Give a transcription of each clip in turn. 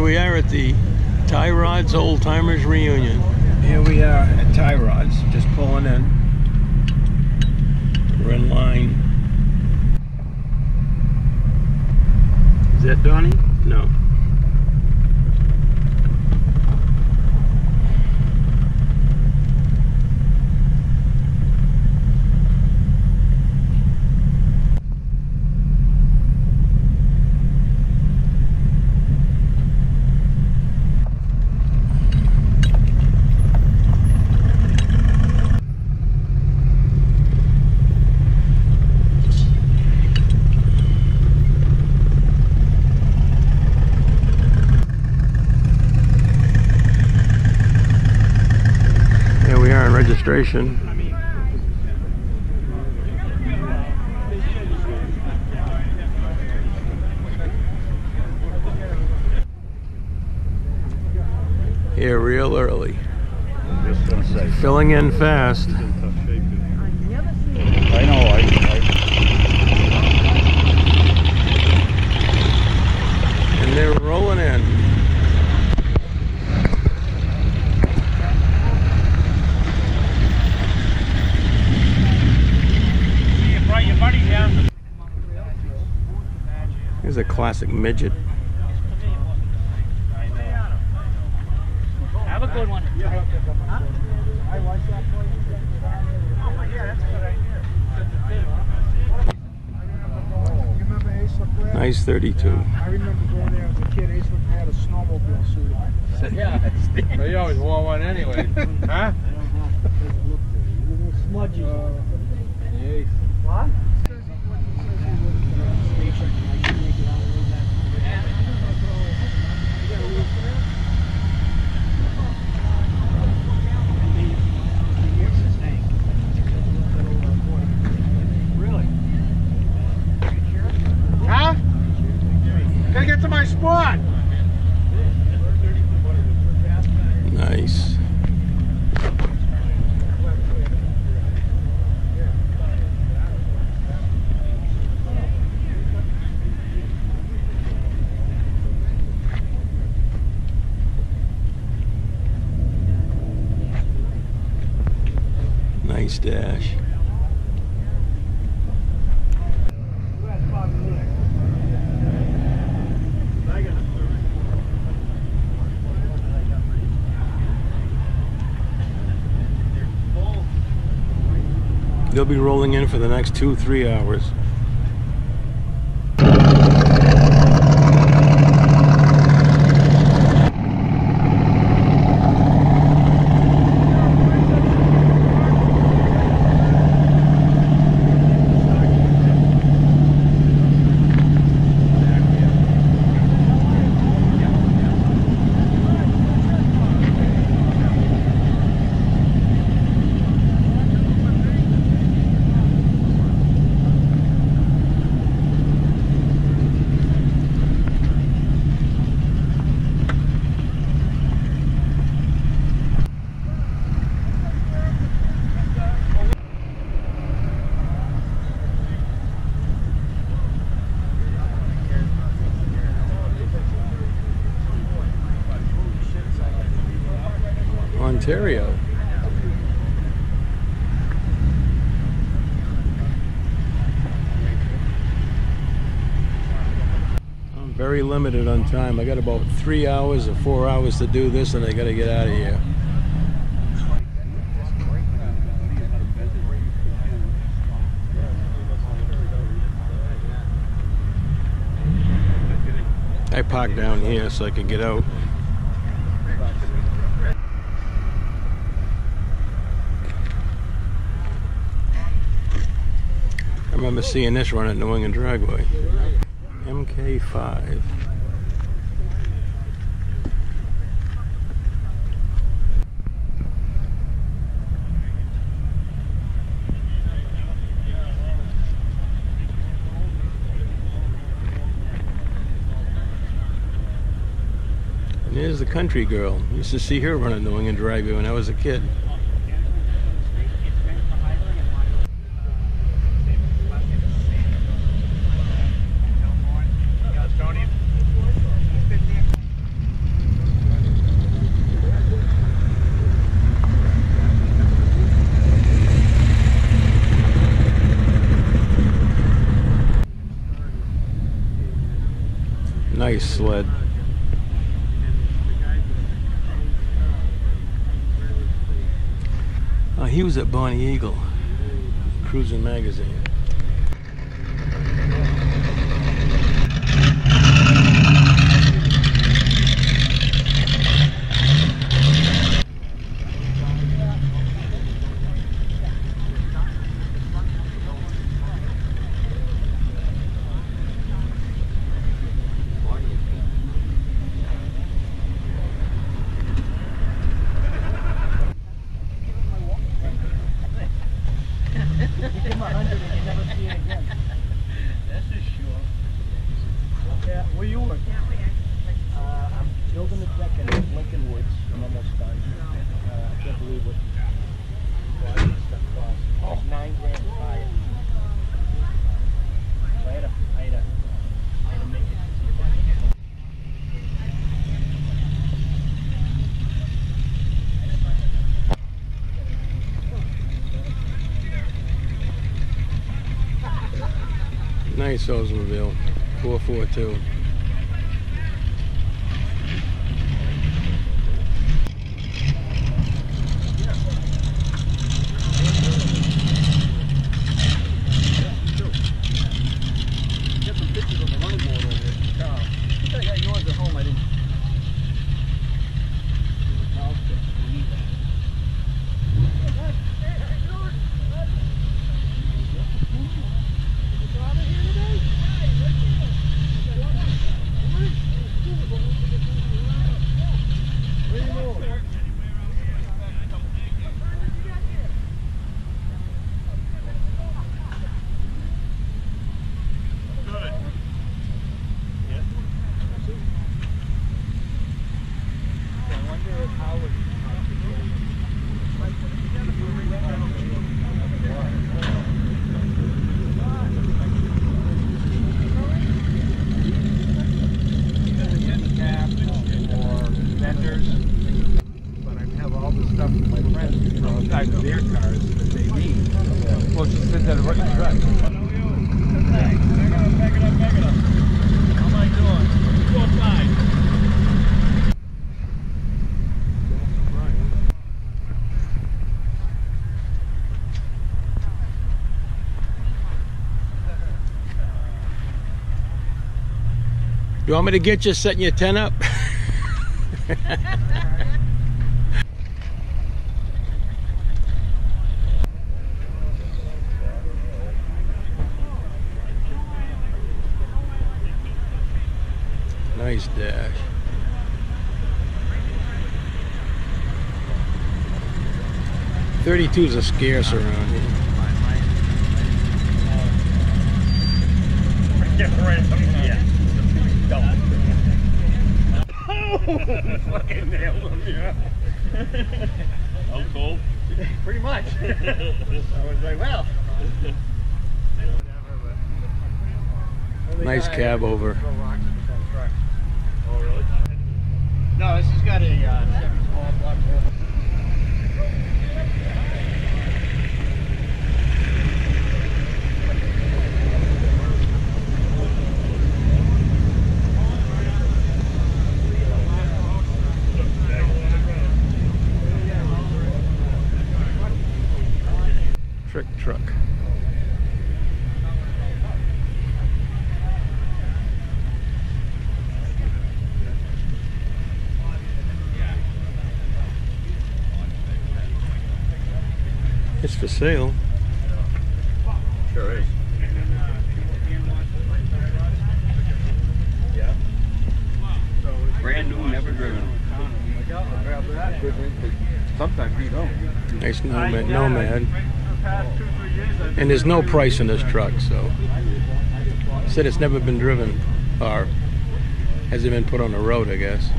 we are at the Tie Rods Old Timers Reunion. Here we are at Tie Rods, just pulling in. We're in line. Is that Donnie? No. Registration. Here real early. Filling in fast. I know. And they're rolling in. Here's a classic midget. Have a good one. Huh? I like that place. Oh, yeah, that's a good idea. Nice 32. I remember going there as a kid. Ace had a snowmobile suit on. Yeah, but you always wore one anyway. Huh? Little smudges on it. Yes. What? Get to my spot. Nice. Nice dash. They'll be rolling in for the next 2-3 hours. Ontario. I'm very limited on time. I got about 3 hours or 4 hours to do this and I gotta get out of here. I parked down here so I could get out. I remember seeing this run at New England Dragway. MK5. And here's the country girl. Used to see her run at New England Dragway when I was a kid. nice sled. He was at Bonnie Eagle, Cruising Magazine. I'm building a deck in Lincoln Woods. I'm almost done. I can't believe what stuff costs. Oh. $9 grand to buy it. So I had to make it. Nice Oldsmobile, 442. Their cars that they need. Well, just sit there right in the truck. Back it up. How am I doing? 205. You want me to get you setting your tent up? Nice dash. .32s are scarce around here. Fucking nailed him, yeah. How cold? Pretty much. I was like, well. Nice cab over. Oh, really? No, this has got a Chevy small block. Trick truck. It's for sale. Sure is. Yeah. Brand new, never driven. Sometimes you don't. Nice Nomad. And there's no price in this truck, so. Said it's never been driven, or hasn't been put on the road, I guess.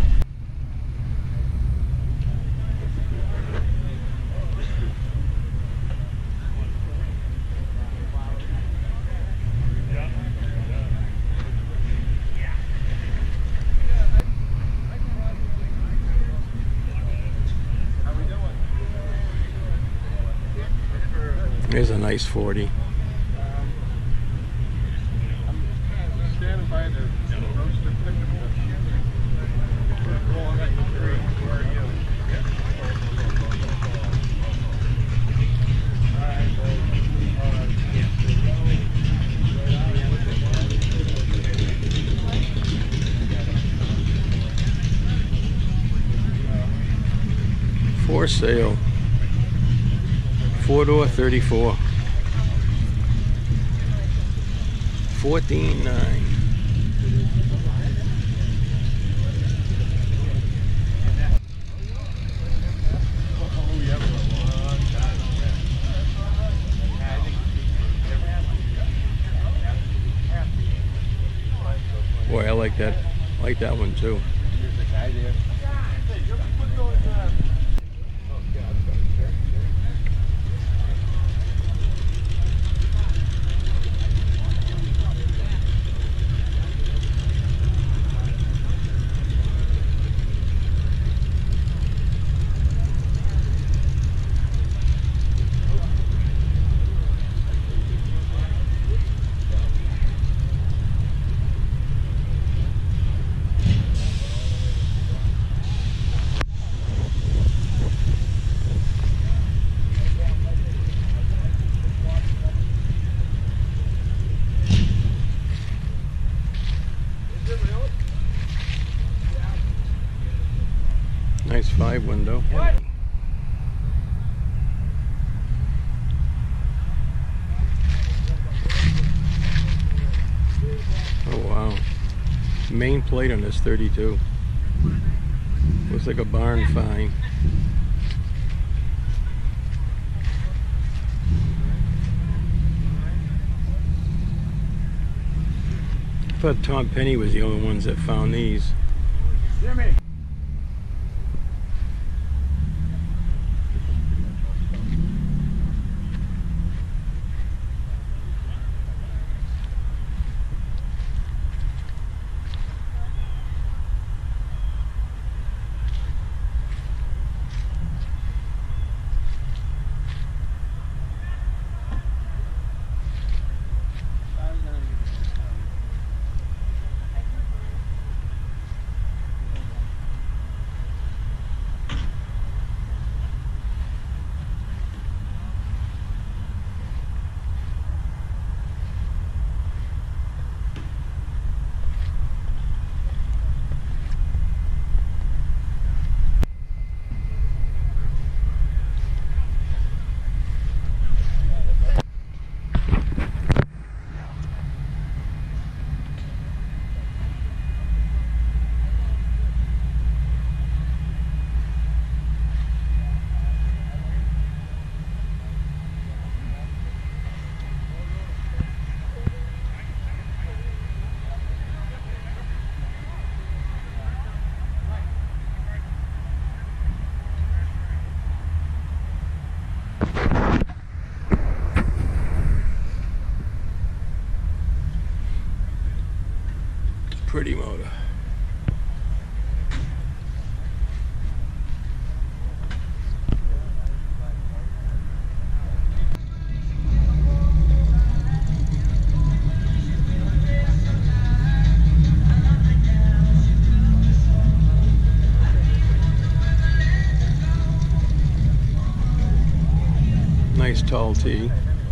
There's a nice 40. I'm standing by the roaster pickup. For sale. 4-door 34. 14.9. Boy, I like that. I like that one too. Nice 5 window. Oh wow. Main plate on this 32. Looks like a barn find. I thought Tom Penny was the only ones that found these. Jimmy. Pretty motor. Nice tall tee.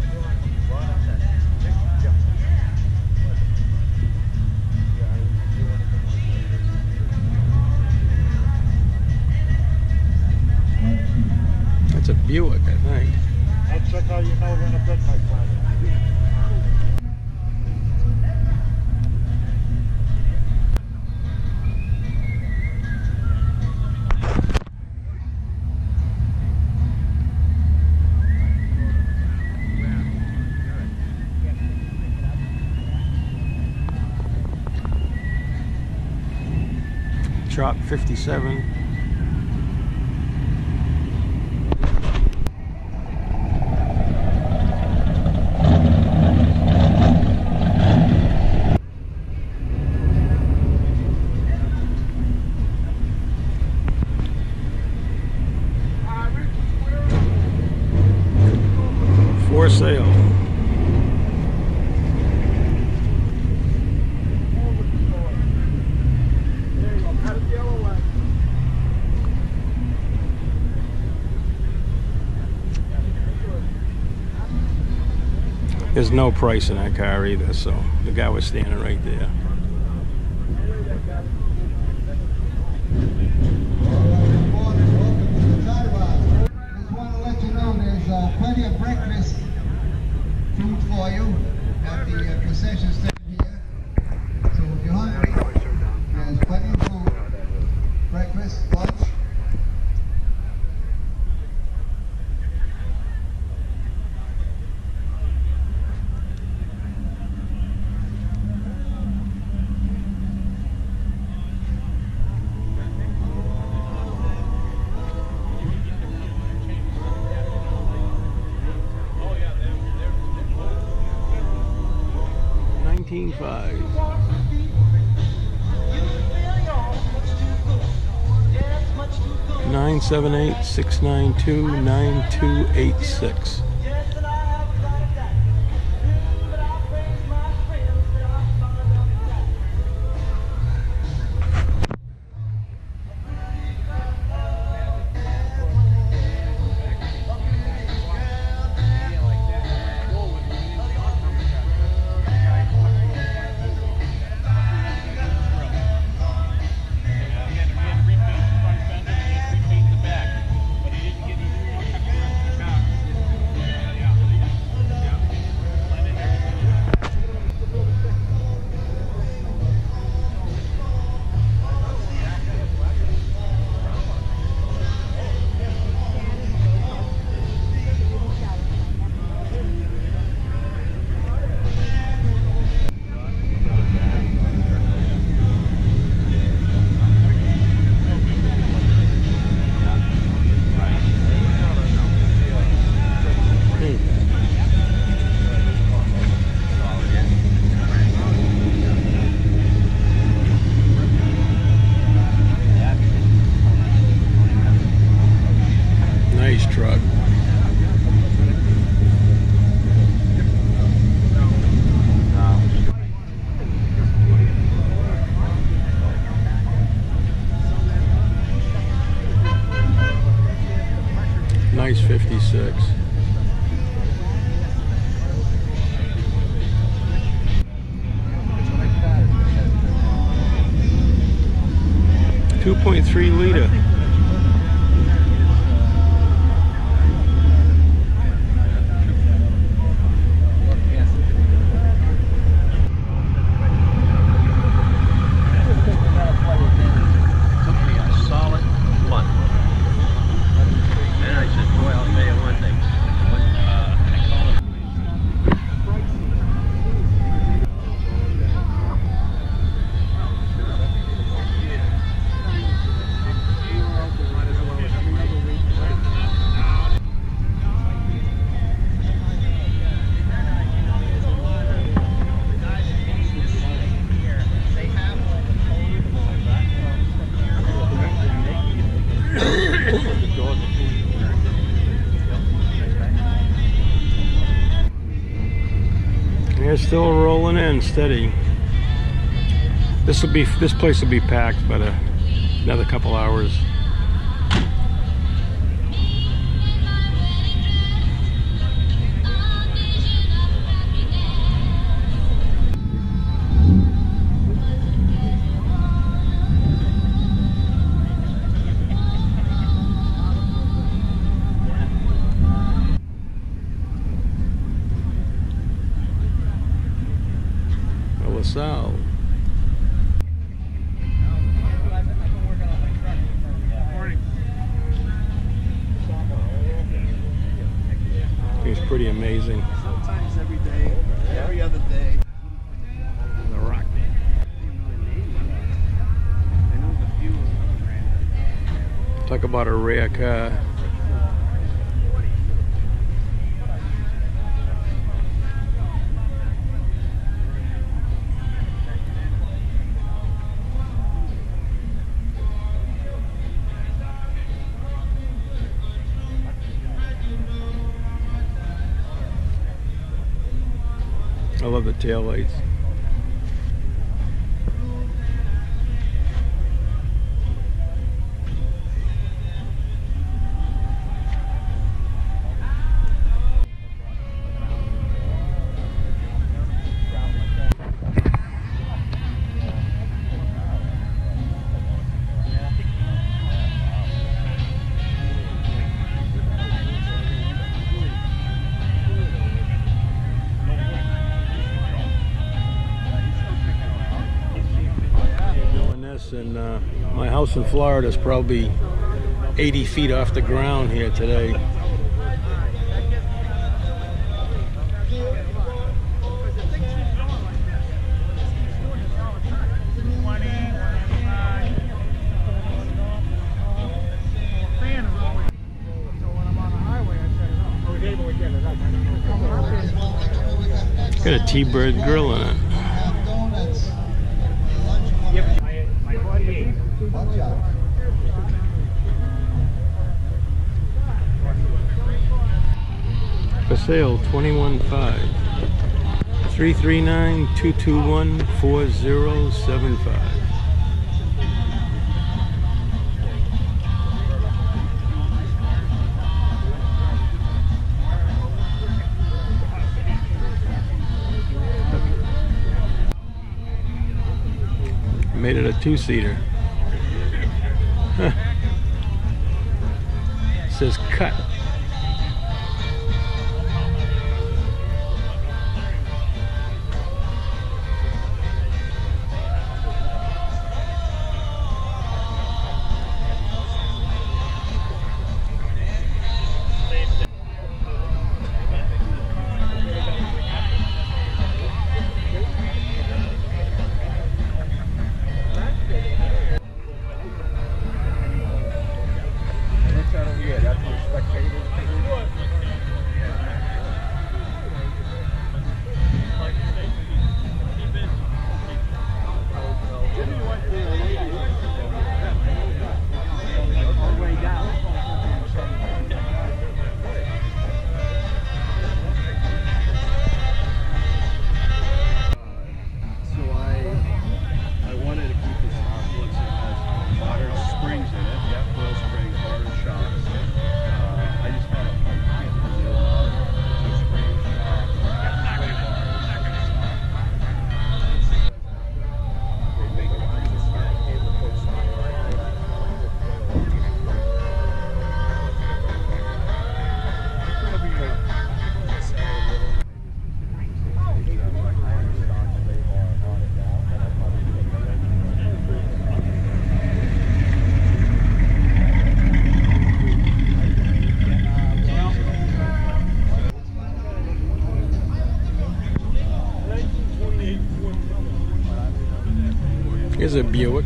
That's a Buick, I think. That's how you know when a good might find it. Trop 57. For sale. There's no price in that car either, so the guy was standing right there. Just want to let you know there's plenty of breakfast food for you at the concession stand here. So if you're hungry, there's plenty of food, breakfast, lunch. $19.5. 978-692-9286. Nice truck. Nice 56. .3 liter. They're still rolling in steady. This place will be packed by another couple hours. LaSalle. It's pretty amazing. Sometimes every day, every other day. The Rock. Talk about a rare car. I love the taillights. house in Florida is probably 80 feet off the ground here today. Got a T-Bird grill in it. For sale, 21.5. 339-221-4075. Made it a two-seater. Huh. It says cut. Here's a Buick.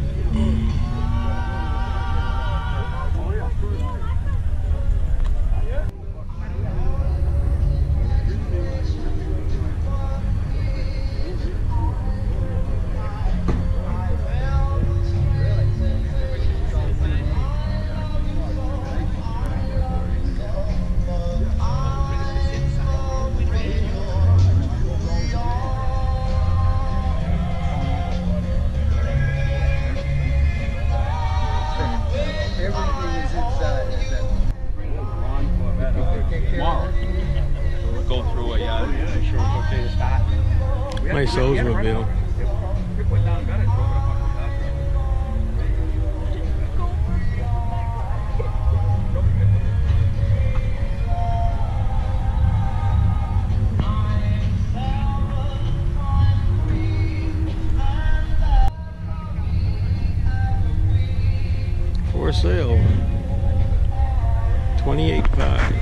Nice Oldsmobile. For sale, 28.5.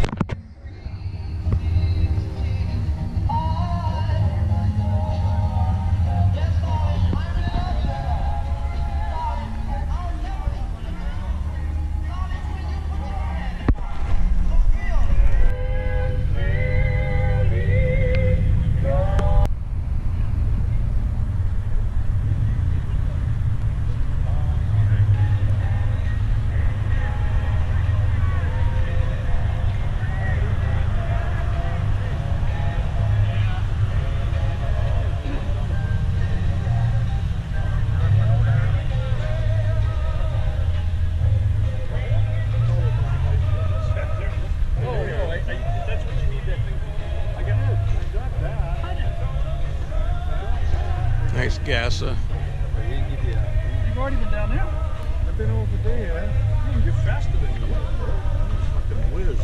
Nice Gassa. You've already been down there? I've been over there. You're faster than you are. Fucking whiz.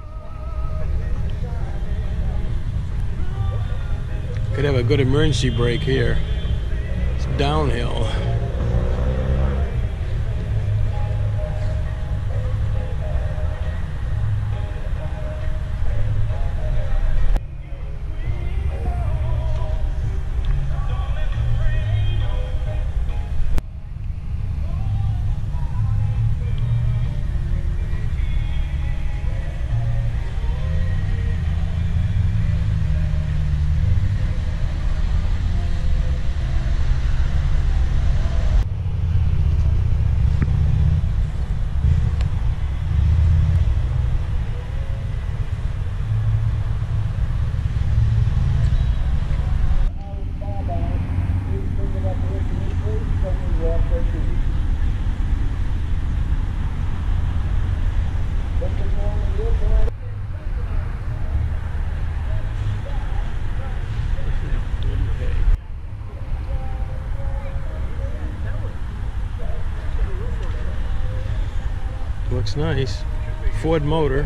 Could have a good emergency brake here. It's downhill. looks nice. Ford motor.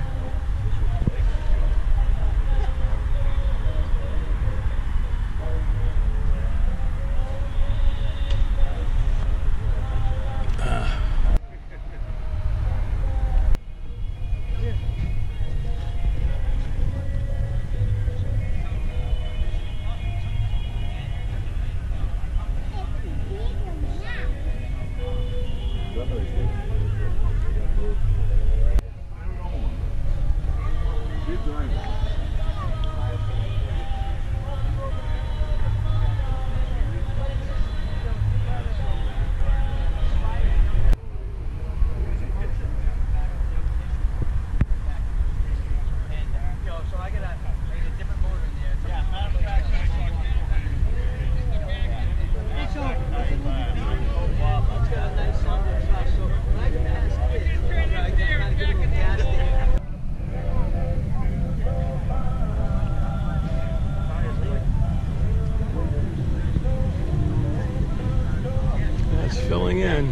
That's filling in.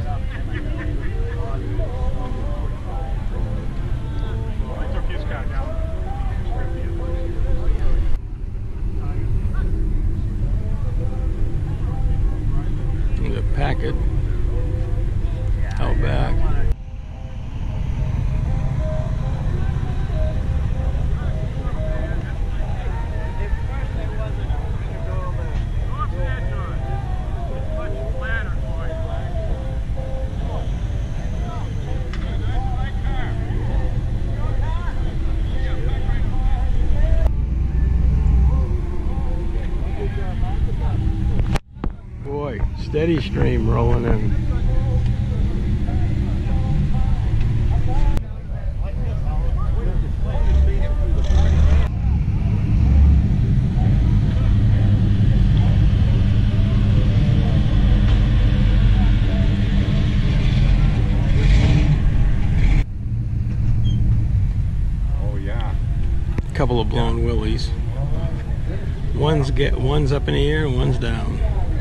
The packet out back. Boy, steady stream rolling in. Oh yeah. Couple of blown willies. One's up in the air and one's down.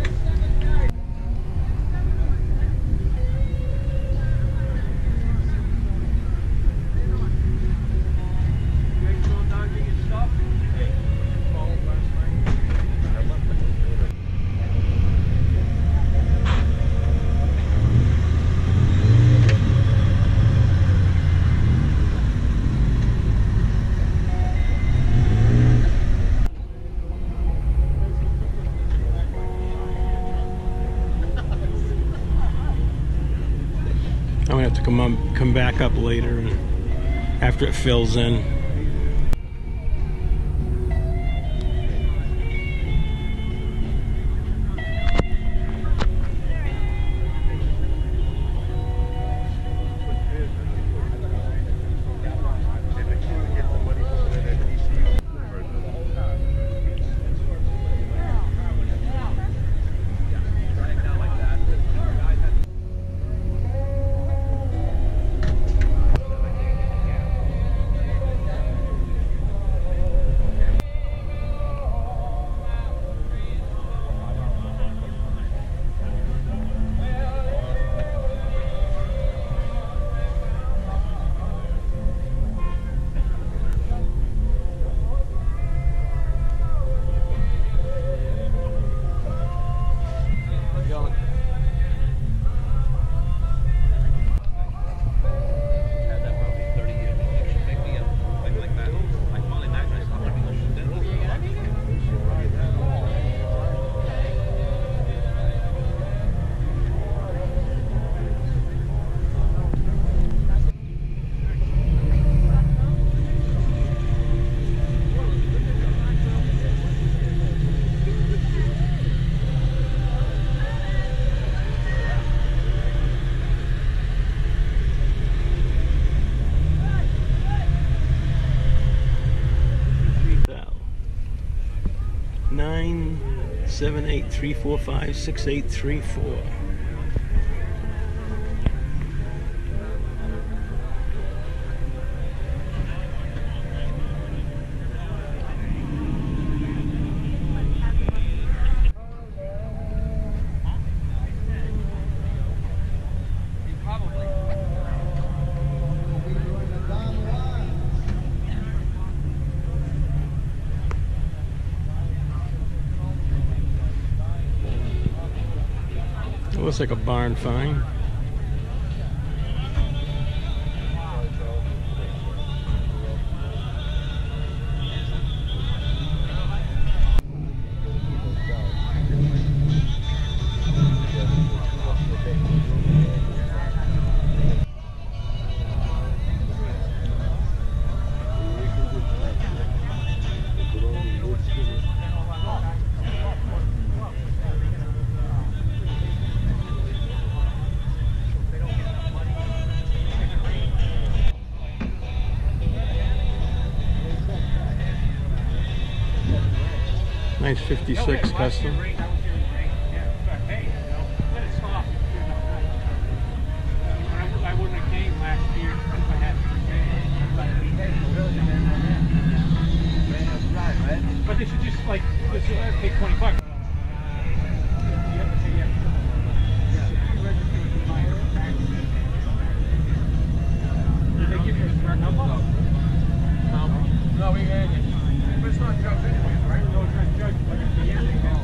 I'm gonna have to come back up later after it fills in. Nine 783456834. looks like a barn find. Nice 56 custom. I wouldn't have came last year if I had. But they should just like take $20. Did they give you a correct number? No, we had it. But it's not judged anyway, right? No, it's not judged, but at the end they go.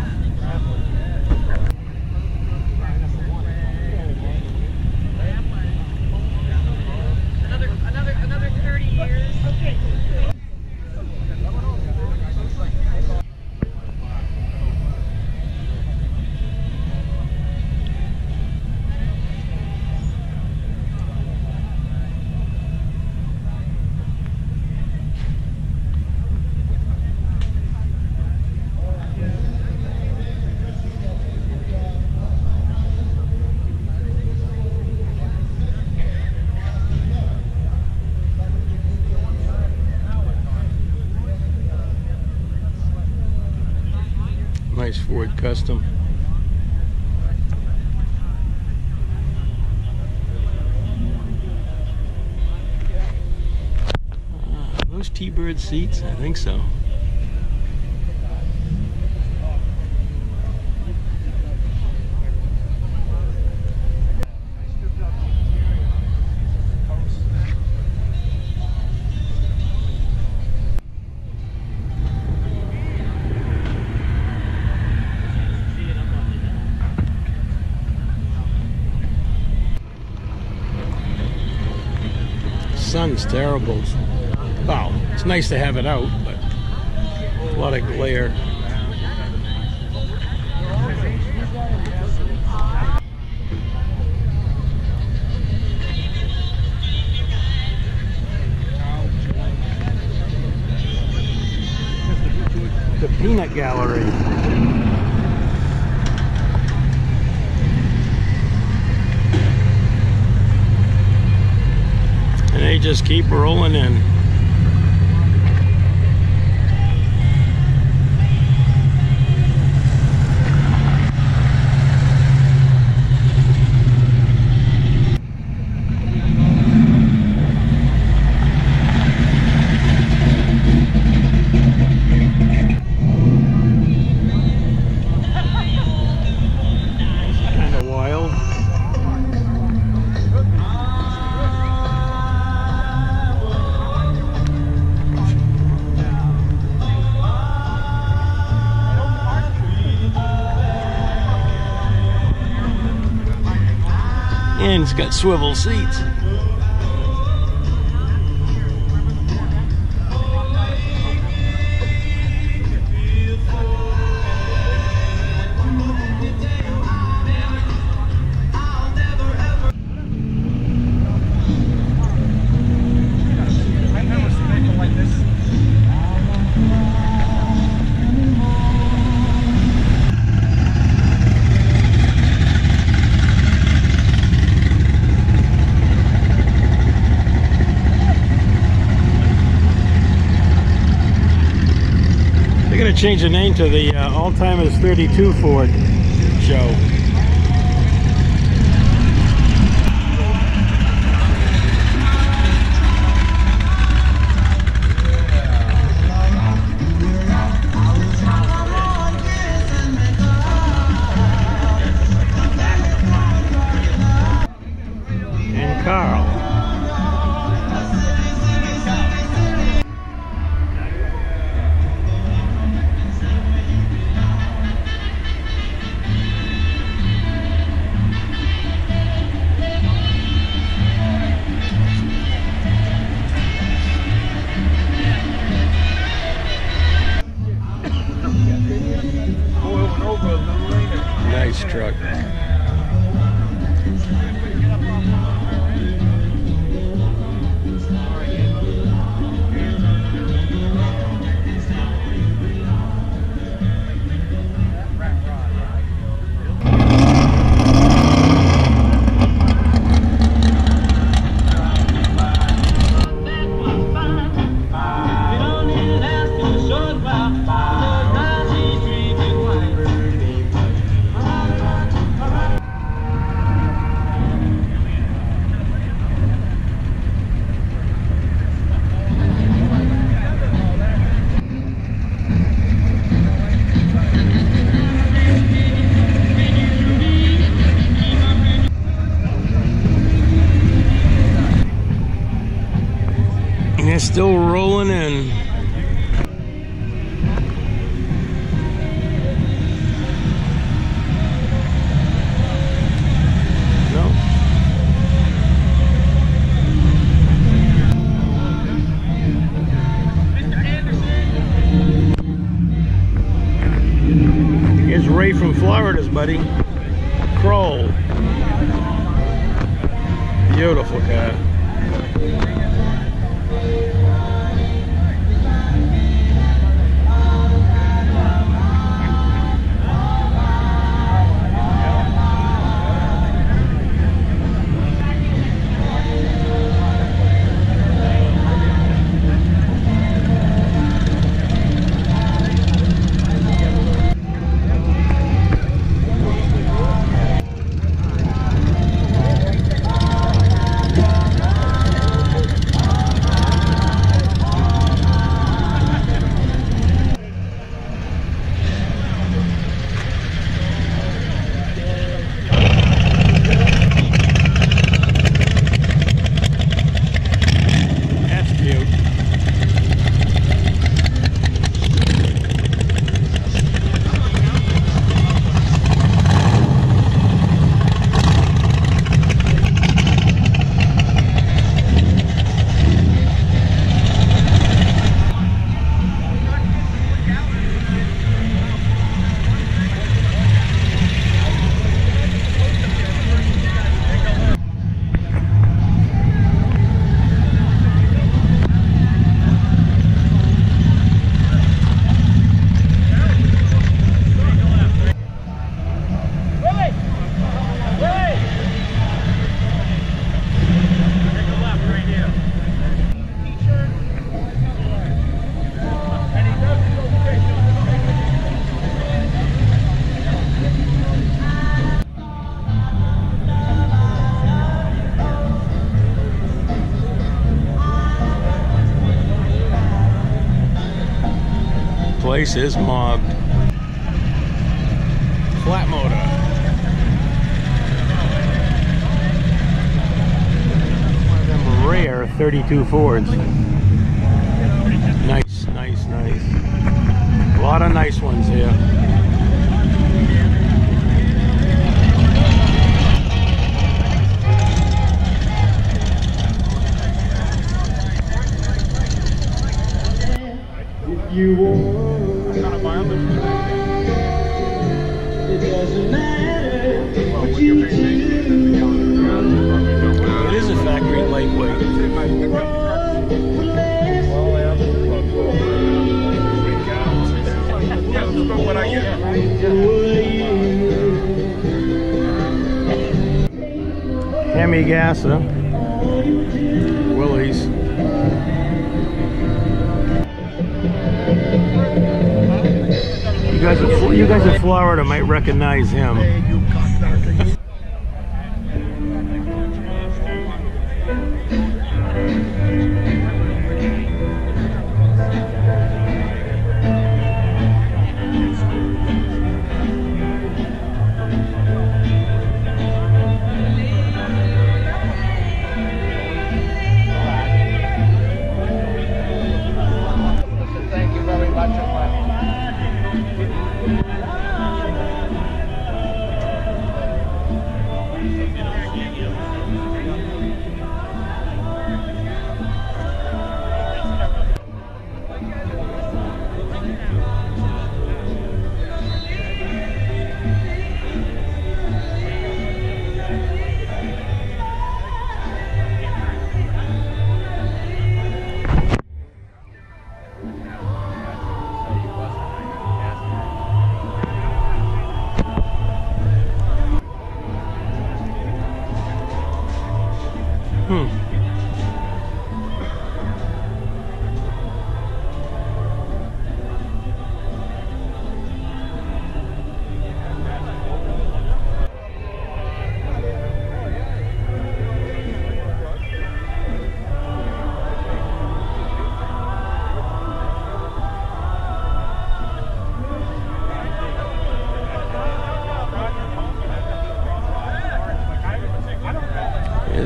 Another 30 years. Okay. Nice Ford Custom. Those T-Bird seats? I think so. Sun's terrible. Wow, it's nice to have it out, but a lot of glare. The Peanut Gallery. And they just keep rolling in. Kind of wild. And it's got swivel seats. I've never seen anything like this. They're going to change the name to the All-Timers 32 Ford show. And Carl. truck. And it's still rolling in. No. Here's Ray from Florida's buddy. Kroll. Beautiful car. Place is mobbed. Flat motor. One of them rare 32 Fords. Nice, nice, nice. A lot of nice ones here. You want it doesn't matter what you do. It is a factory lightweight. Hemi Gassa, Willys. You guys in Florida might recognize him. Thank you very much.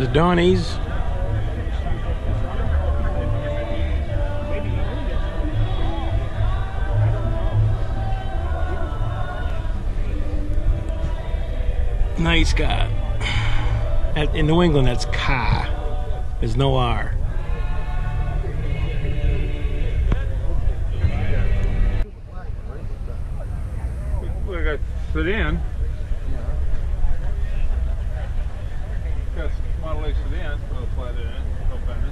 Donnie's. Nice guy. In New England, that's Ka. There's no R. We got sedan. Got Model A sedan with a flat in it, no fenders.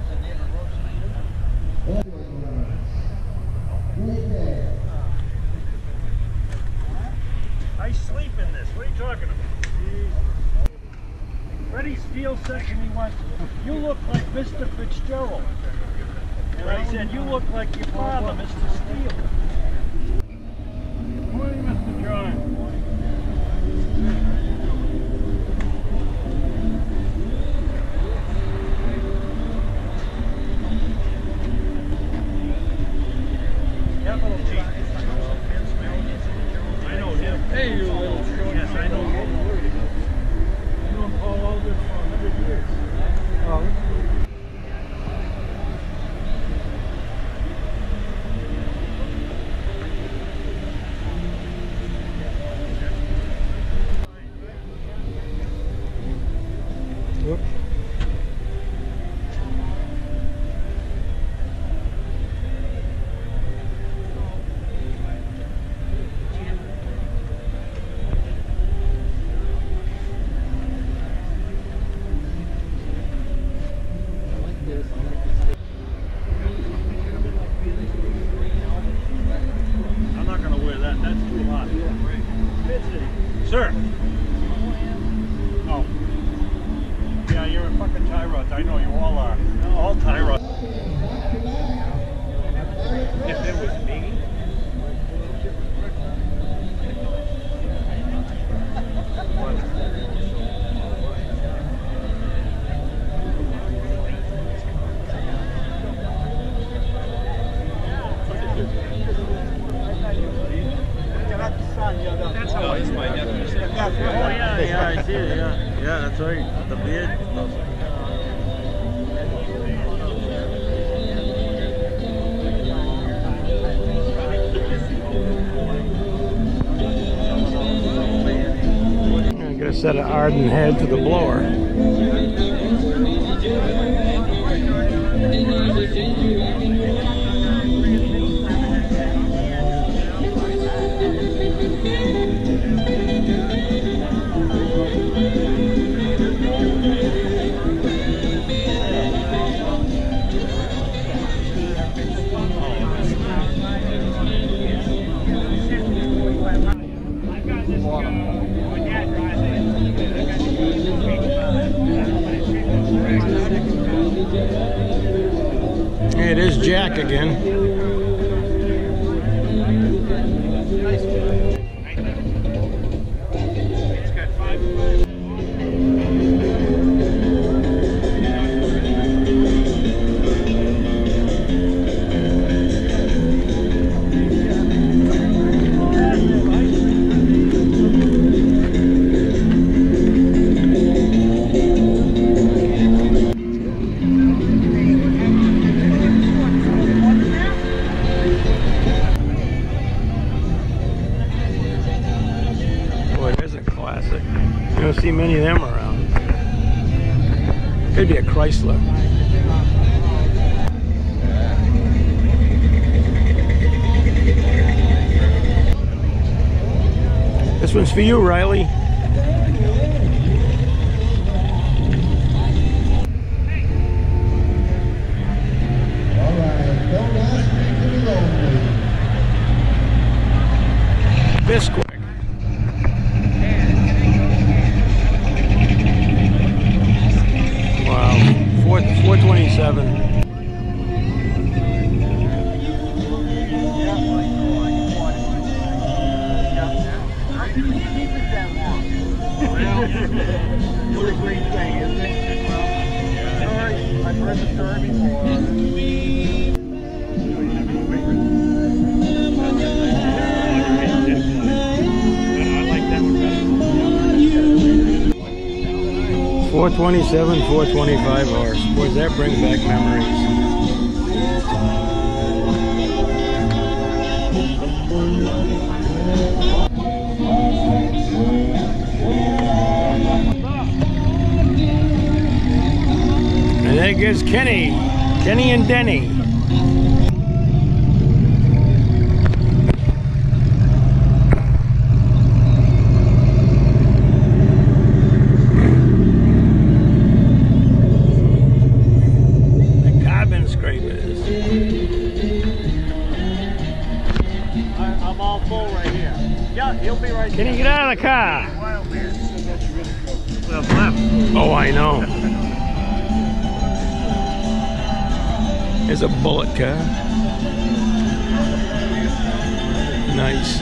I sleep in this. What are you talking about? Freddie Steele said to me once, "You look like Mr. Fitzgerald." And I said, "You look like your father, Mr. Steele." Good morning, Mr. John. Capital T. I know him. Hey, you little short. Yes, I know him. I've known Paul Aldrich for 100 years. Oh. Whoop. I'm not going to wear that. That's too hot. Sir. Oh. Yeah, you're a fucking tie rod. I know you all are. All tie rods. If it was me. That's how I my nephew. Oh yeah, I see it. Yeah, that's right. The beard. I got a set of Arden head to the blower. It is Jack again. You don't see many of them around. Could be a Chrysler. This one's for you, Riley. Bisquick. Wow, 427. What a great thing, isn't it? Well, I've heard the story before. 427, 425 horse. Boy, that brings back memories. And there goes Kenny and Denny. The carbon scrapers. I'm all full right here. Yeah, he'll be right there. Kenny, get out of the car. Wild man. Oh, I know. There's a bullet car. Nice.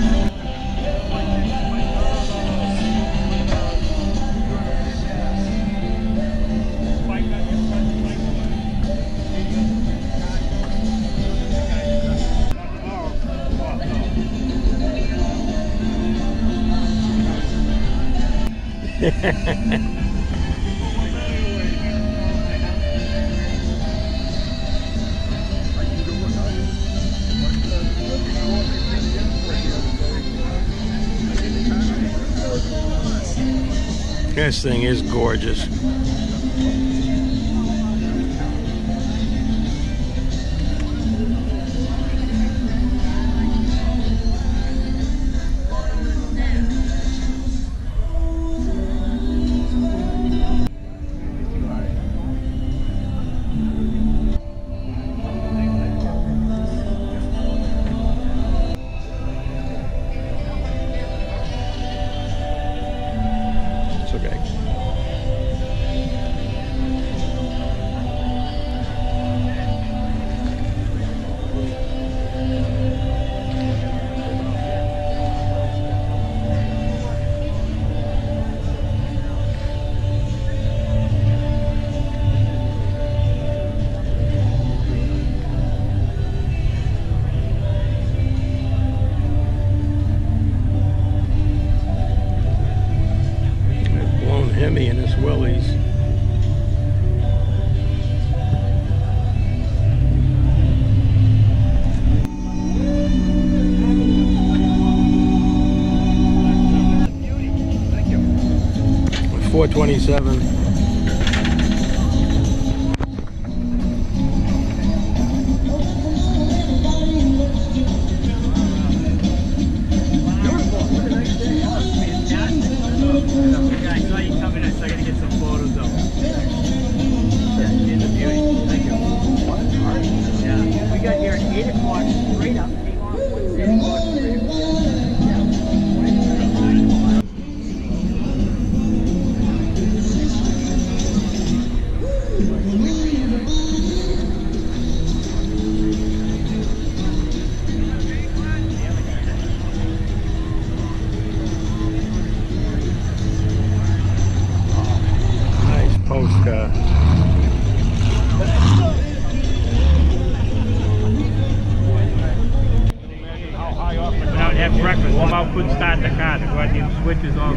This thing is gorgeous. It's okay. Hemi and his willies. With 427. Postcard. Went out and had breakfast. Mom couldn't start the car. The goddamn switches off.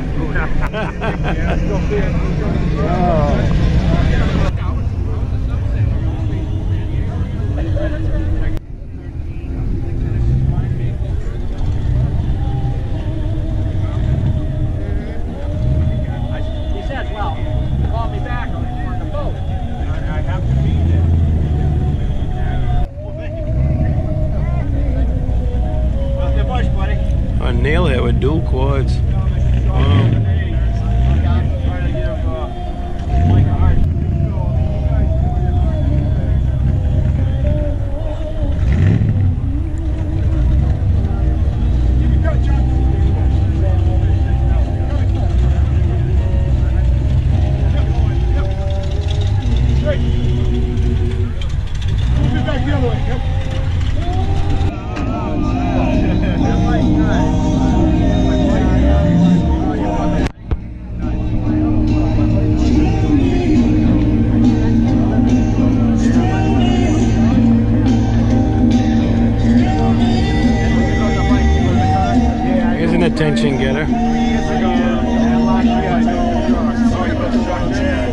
He said, well, call me back on the boat. I have to be there. Well, good push, buddy. I nail it with dual quads. Wow. Here's an attention getter. Years ago, last year I drove the truck. Oh, you put the truck there?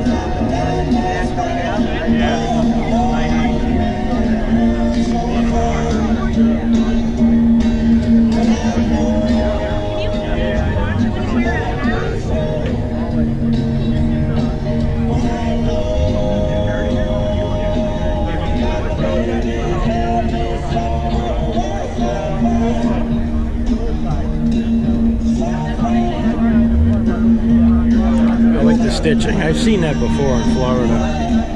stitching. I've seen that before in Florida.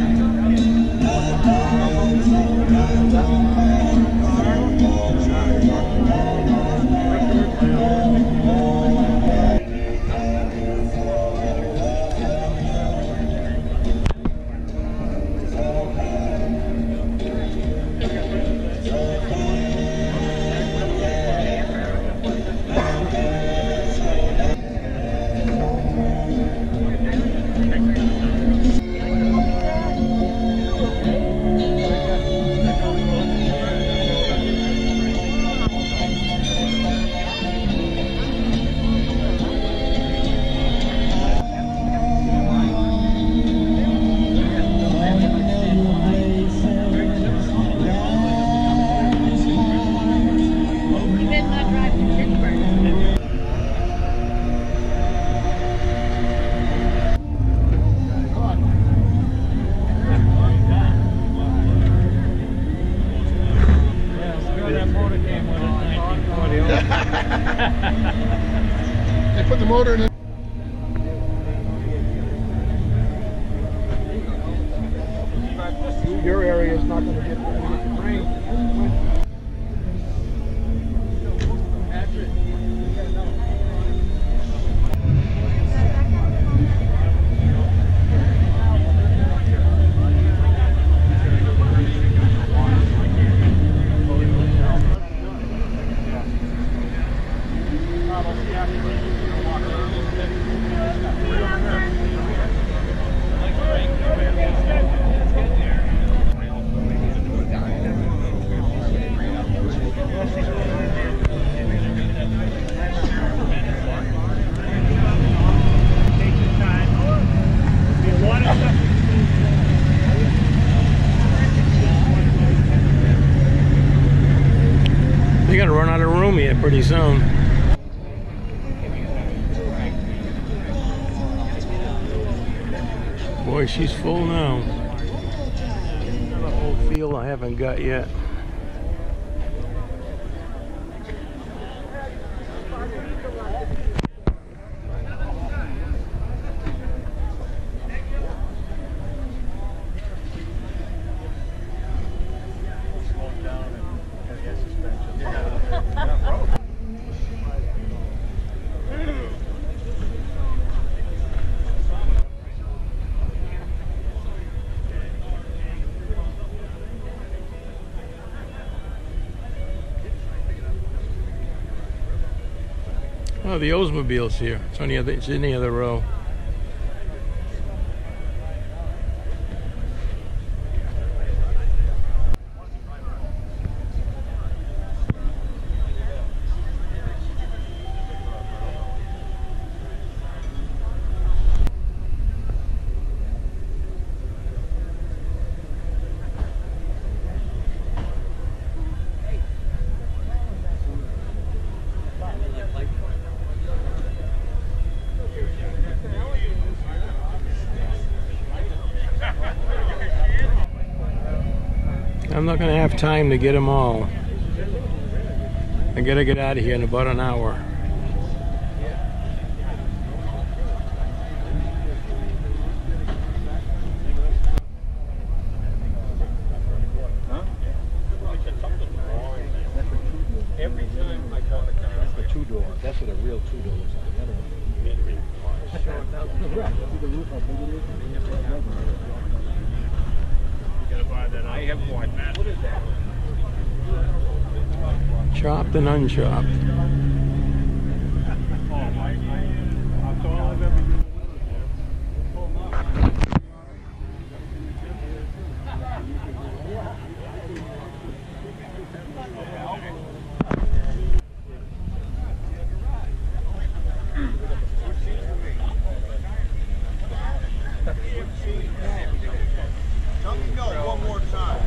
They put the motor in it. Your area is not going to get rain. You're gonna run out of room here pretty soon. Boy, she's full now. Another whole field I haven't got yet. Oh, the Oldsmobile's here. It's on the other, it's in the other row. I'm not gonna have time to get them all. I gotta get out of here in about an hour. Every time I call the car, that's the two-door. That's what a real two-door looks like. The other one. I have one. What is that? Chopped and unchopped. That's all I've ever used. Tell me no one more time.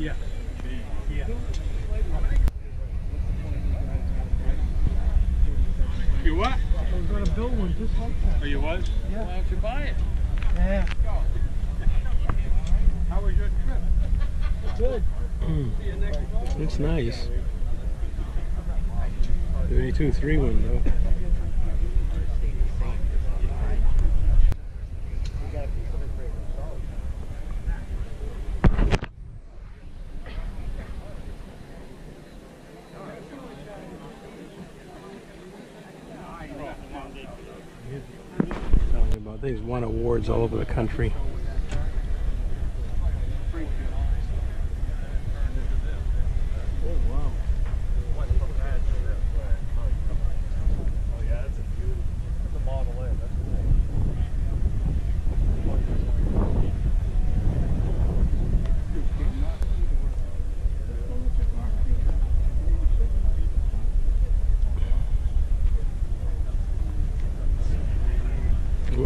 Yeah. Yeah. You what? I was going to build one just like that. Oh, you was? Yeah. Why don't you buy it? Yeah. How was your trip? Good. It's nice. 32.3 window. Telling you about things, won awards all over the country. Whoop.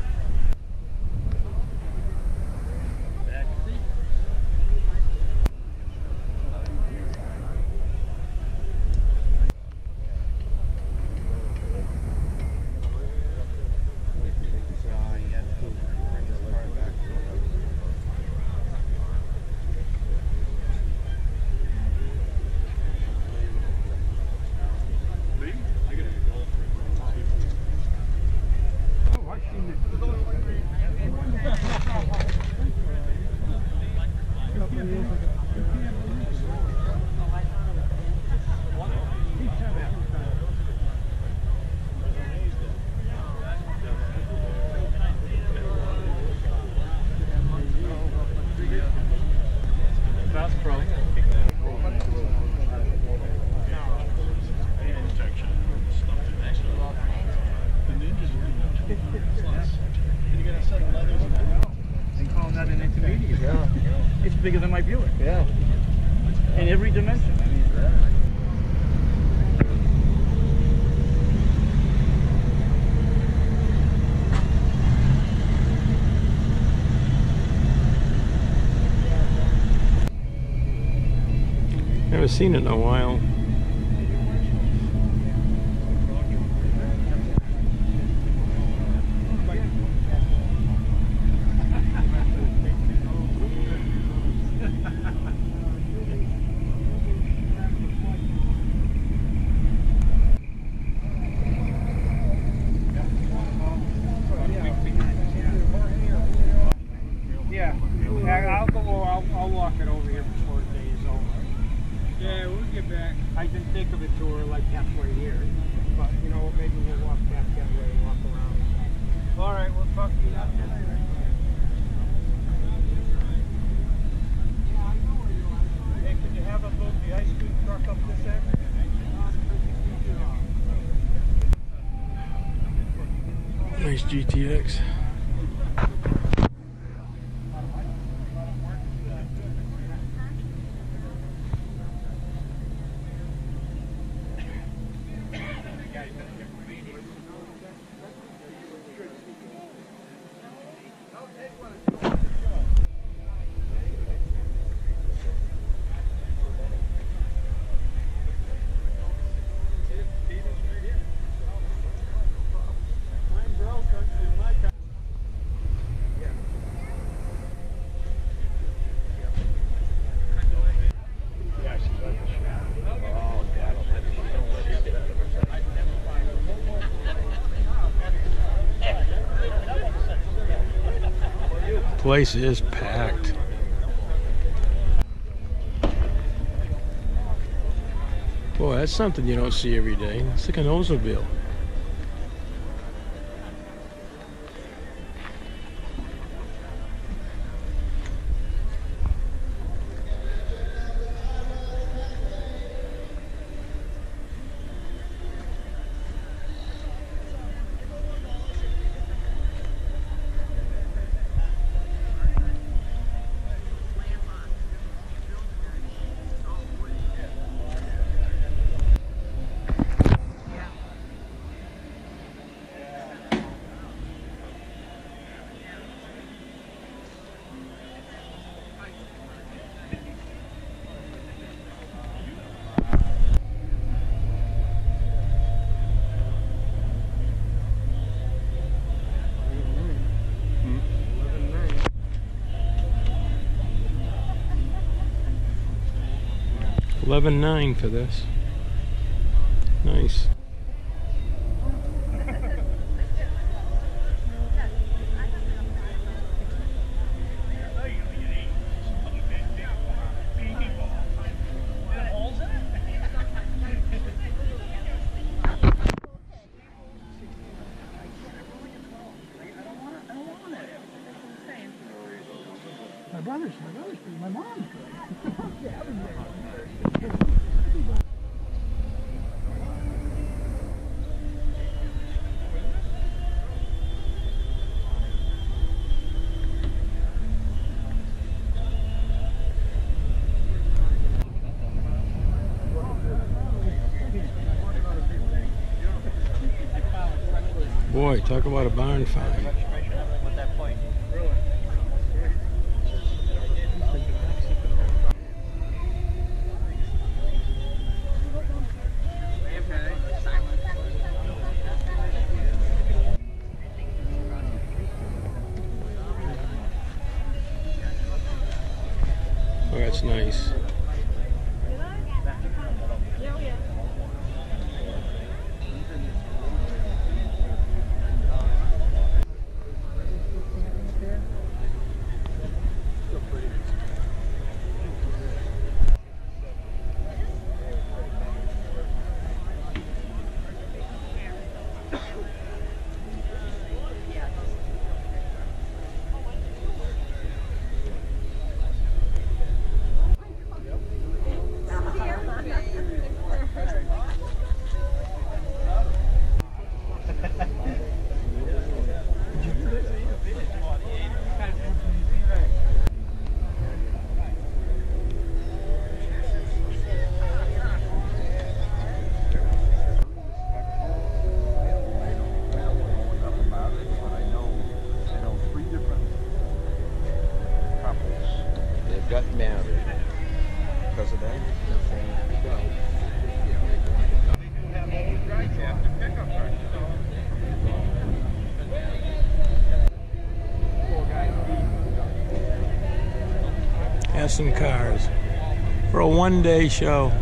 Bass Pro. They call that an intermediate. Yeah. It's bigger than my Buick. Yeah. In every dimension. I mean, Never seen it in a while. yeah. I'll walk it over here before the day is over. Yeah, we'll get back. I can think of it to her like halfway here. But, you know, maybe we'll walk back that way and walk around. All right, we'll talk to you after. Hey, could you have a move the ice cream truck up this end? Nice GTX. Place is packed. Boy, that's something you don't see every day. It's like an Oldsmobile. 11.9 for this. Nice. My mom's Boy, talk about a barn find. Oh, that's nice. Got married because of that. Has some cars for a one-day show.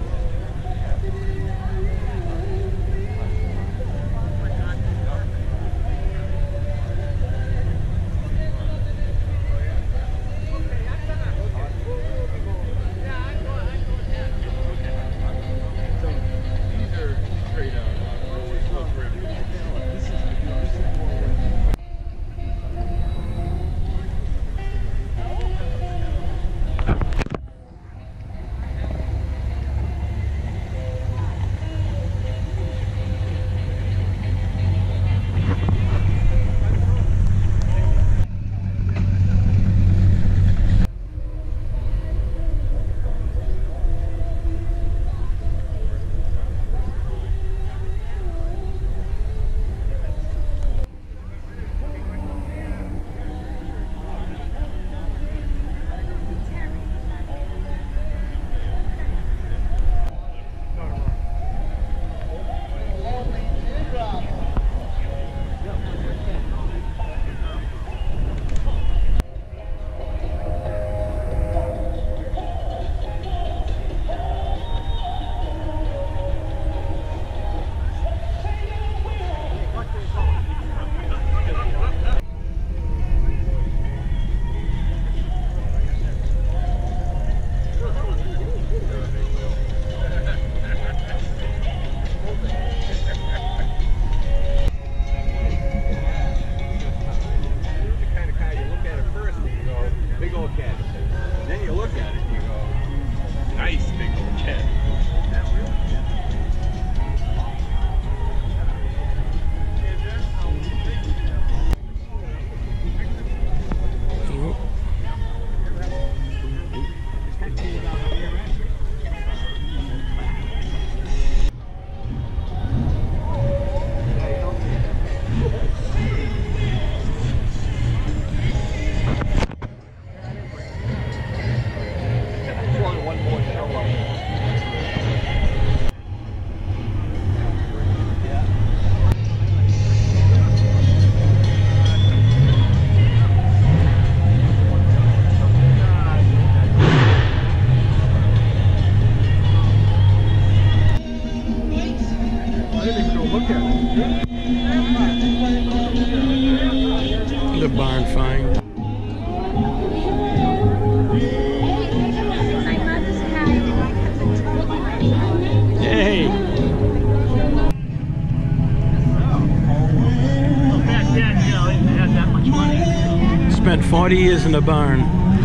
40 years in the barn.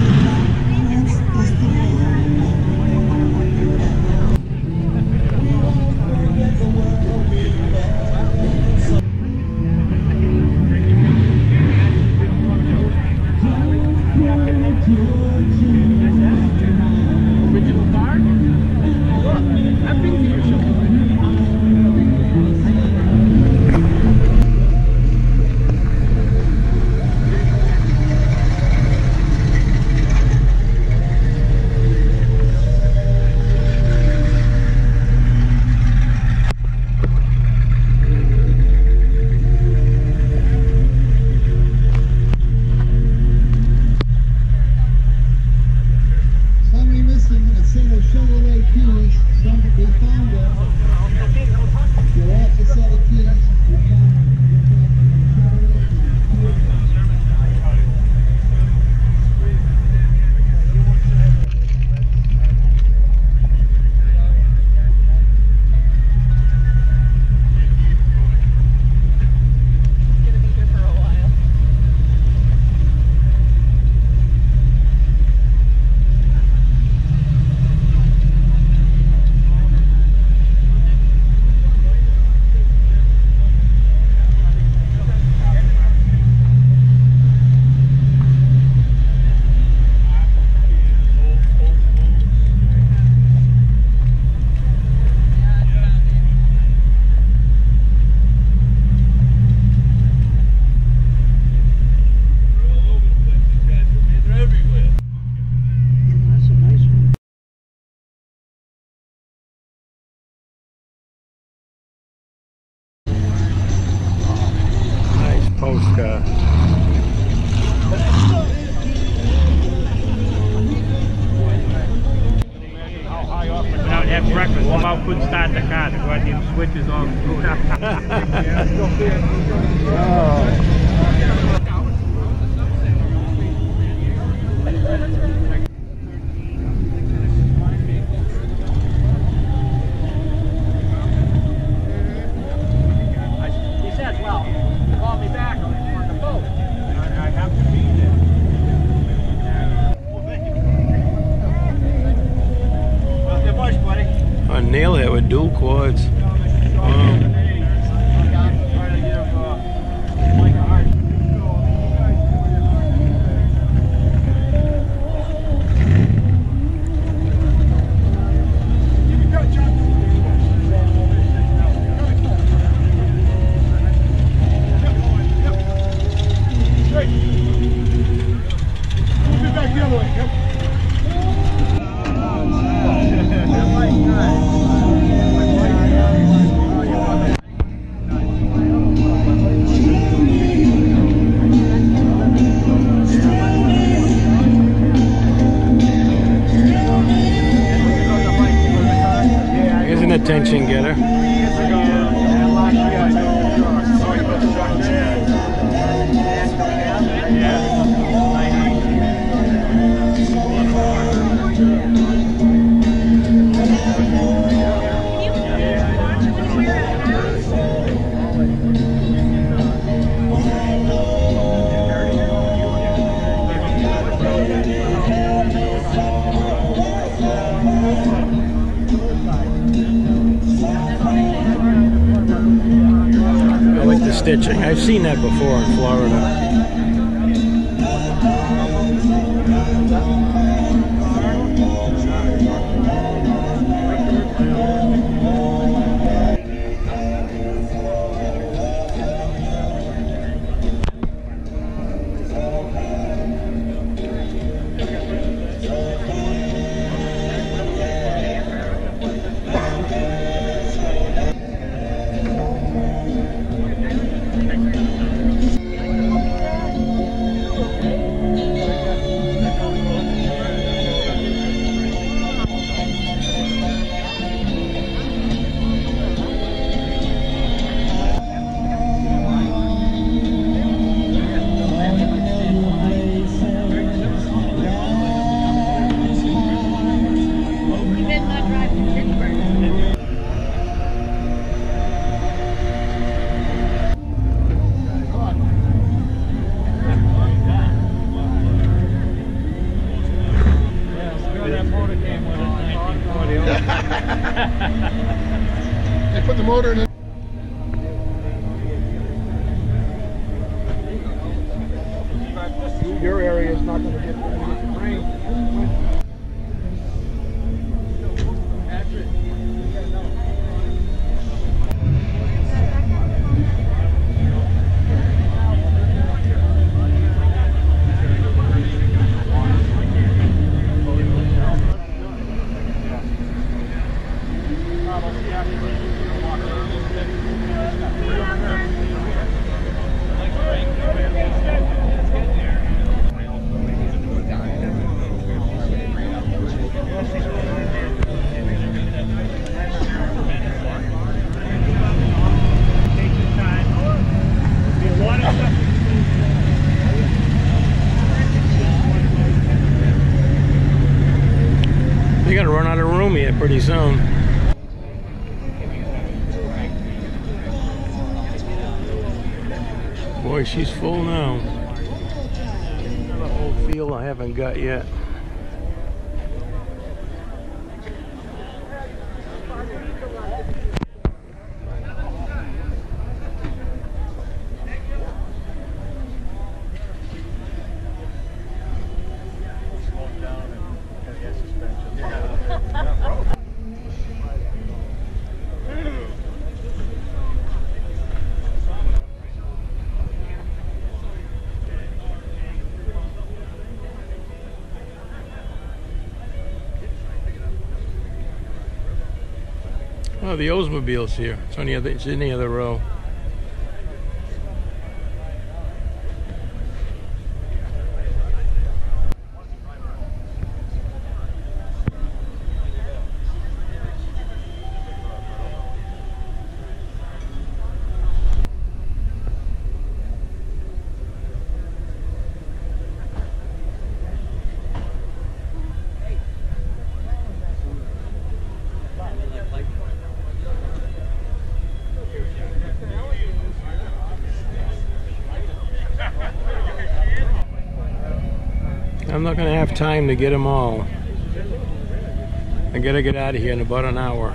Postcard. Without having breakfast, Mom couldn't start the car. The goddamn switches off. He says, well, call me back on the boat. I have to be there. Well, good much, buddy. I nail it with dual quads. Wow. Here's an attention getter. I like the stitching. I've seen that before in Florida. motor and then Your area is not going to get rain. You're gonna run out of room here pretty soon. Boy, she's full now. Another whole field I haven't got yet. Oh, the Oldsmobile's here. It's on the other, it's in the other row. I'm not going to have time to get them all. I got to get out of here in about an hour.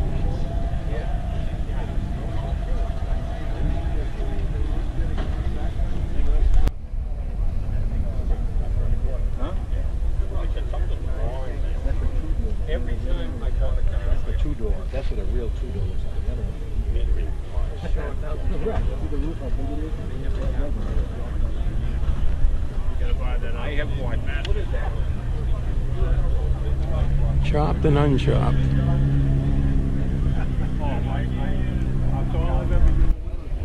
Every time I call the car, that's the two-door. That's what a real two-door looks like. The other one. I have one. What is that? Chopped and unchopped. That's all I've ever used.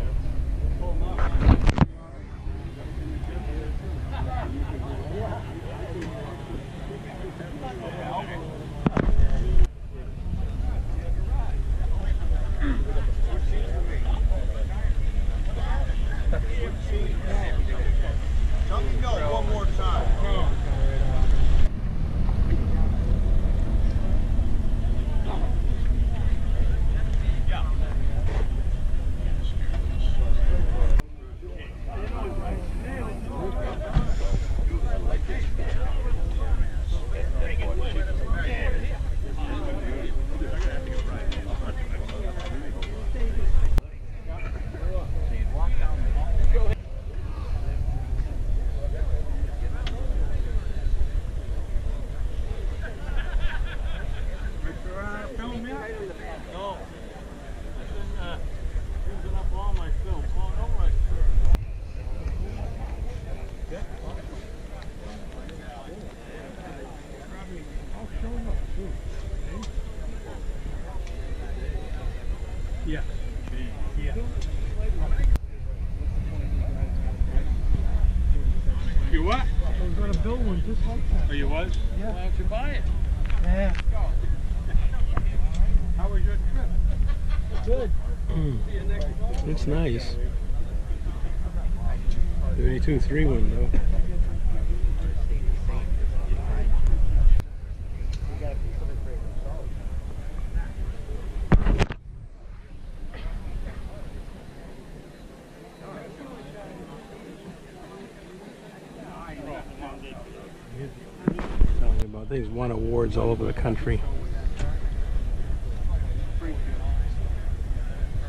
Tell me no one more time. Yeah. Yeah. You what? I was going to build one just like that. Oh, you was? Yeah. Why don't you buy it? Yeah. How was your trip? Good. It's nice. 32.3 window. Telling you about things, won awards all over the country.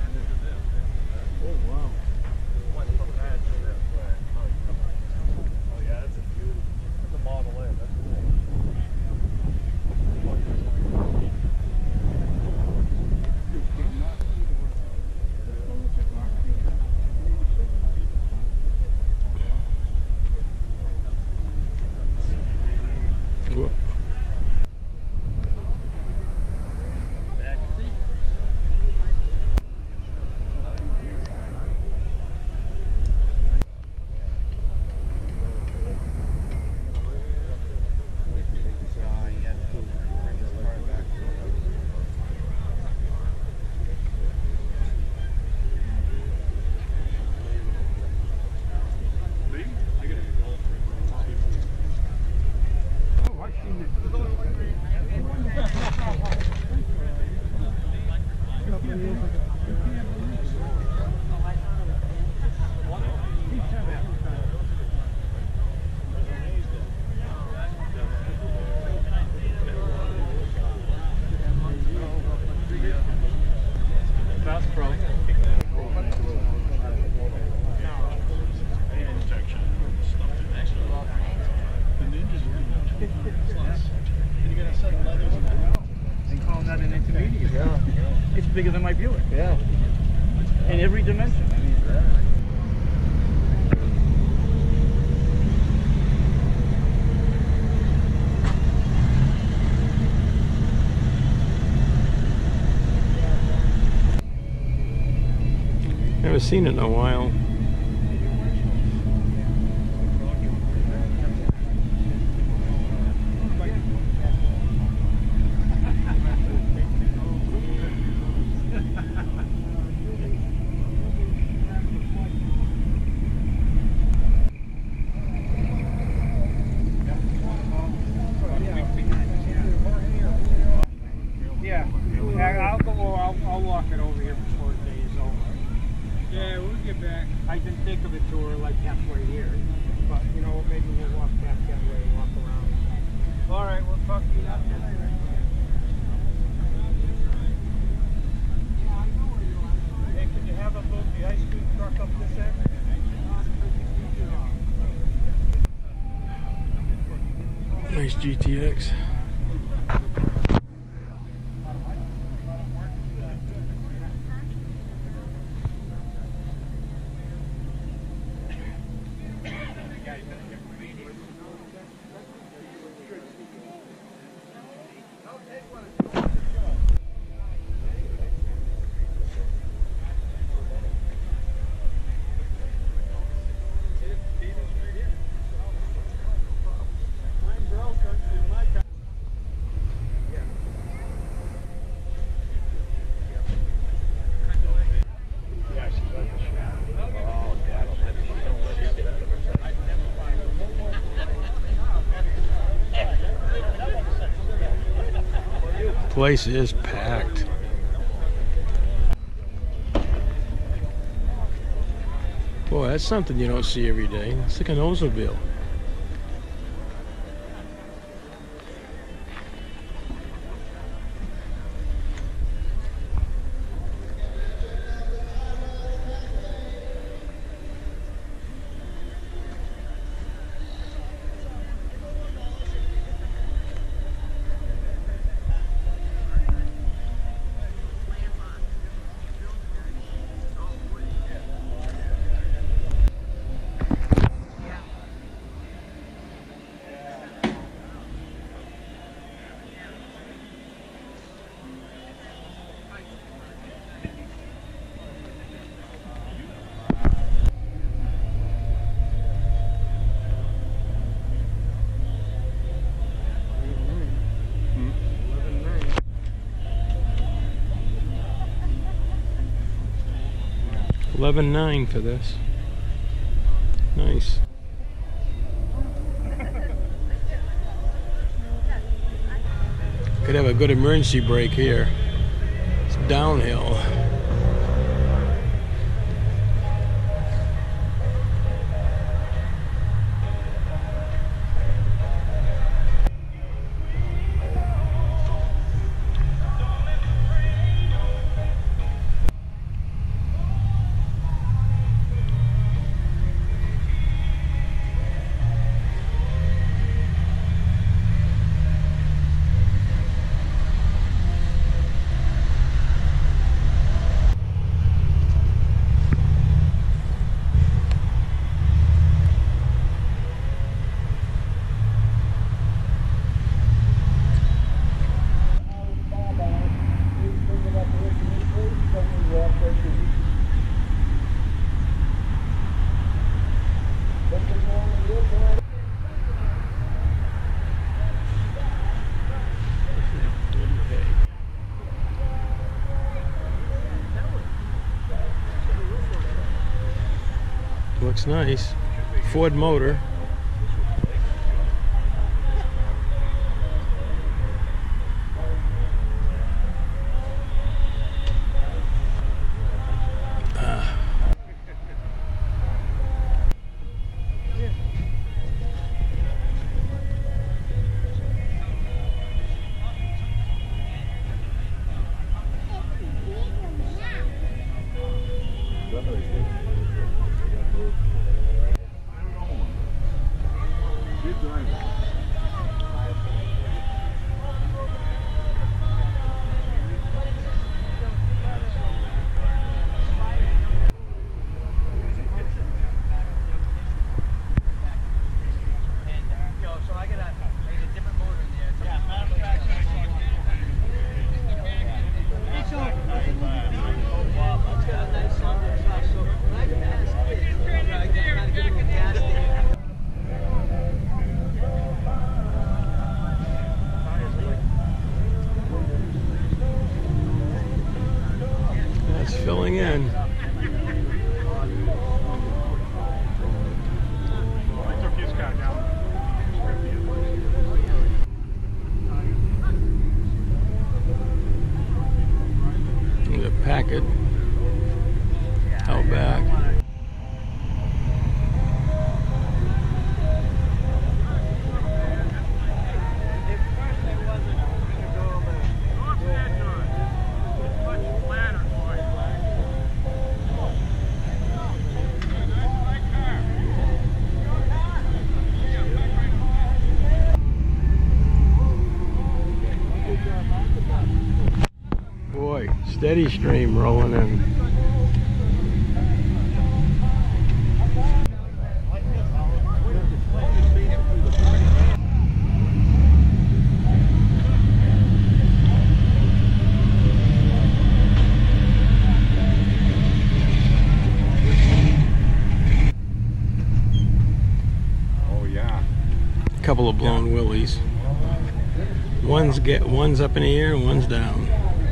It's bigger than my Buick. Yeah. In every dimension. I mean, Haven't seen it in a while. I'll walk it over here before the day is over. Yeah, we'll get back. I can think of a tour like halfway here, but you know, maybe we'll walk back that way and walk around. All right, we'll talk to you after. Hey, could you have a move the ice cream truck up this end? Nice GTX. Place is packed. Boy, that's something you don't see every day. It's like an Oldsmobile. $11,900 for this. Nice. Could have a good emergency brake here. It's downhill. Looks nice. Ford motor. filling in. I took his car down. The packet out back. Boy, steady stream rolling in. Oh yeah. Couple of blown willies. One's up in the air and one's down.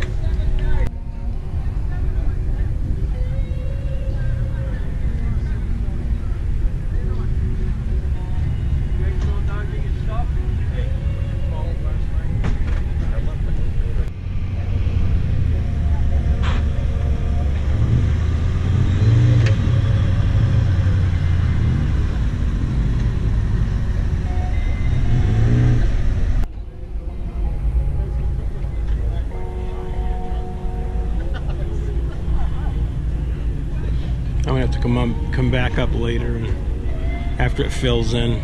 I'm gonna have to come back up later and after it fills in.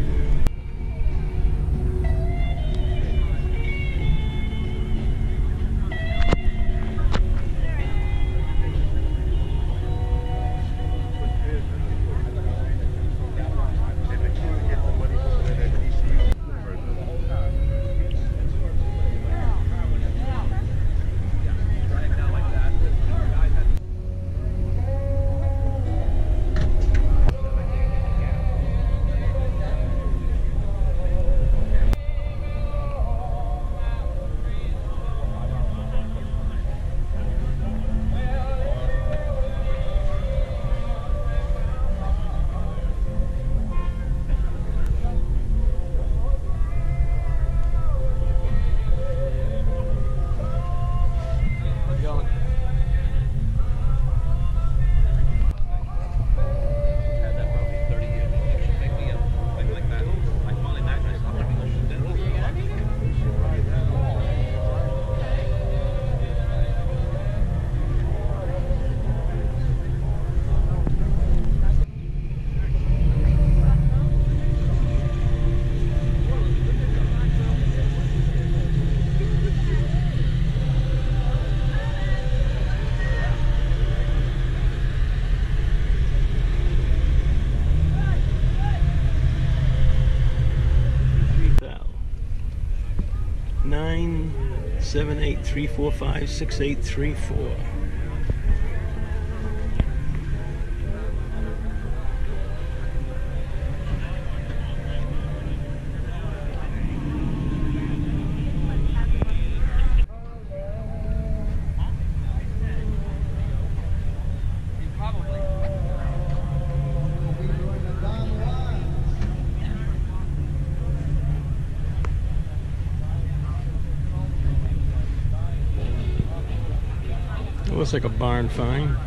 Nine 783456834. It looks like a barn find.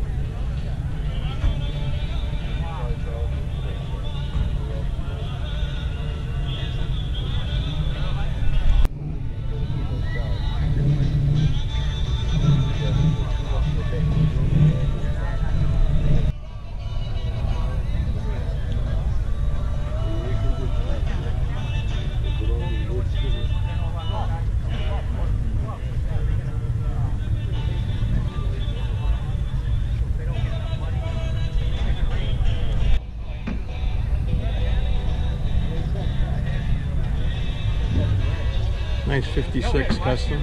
Nice 56 custom.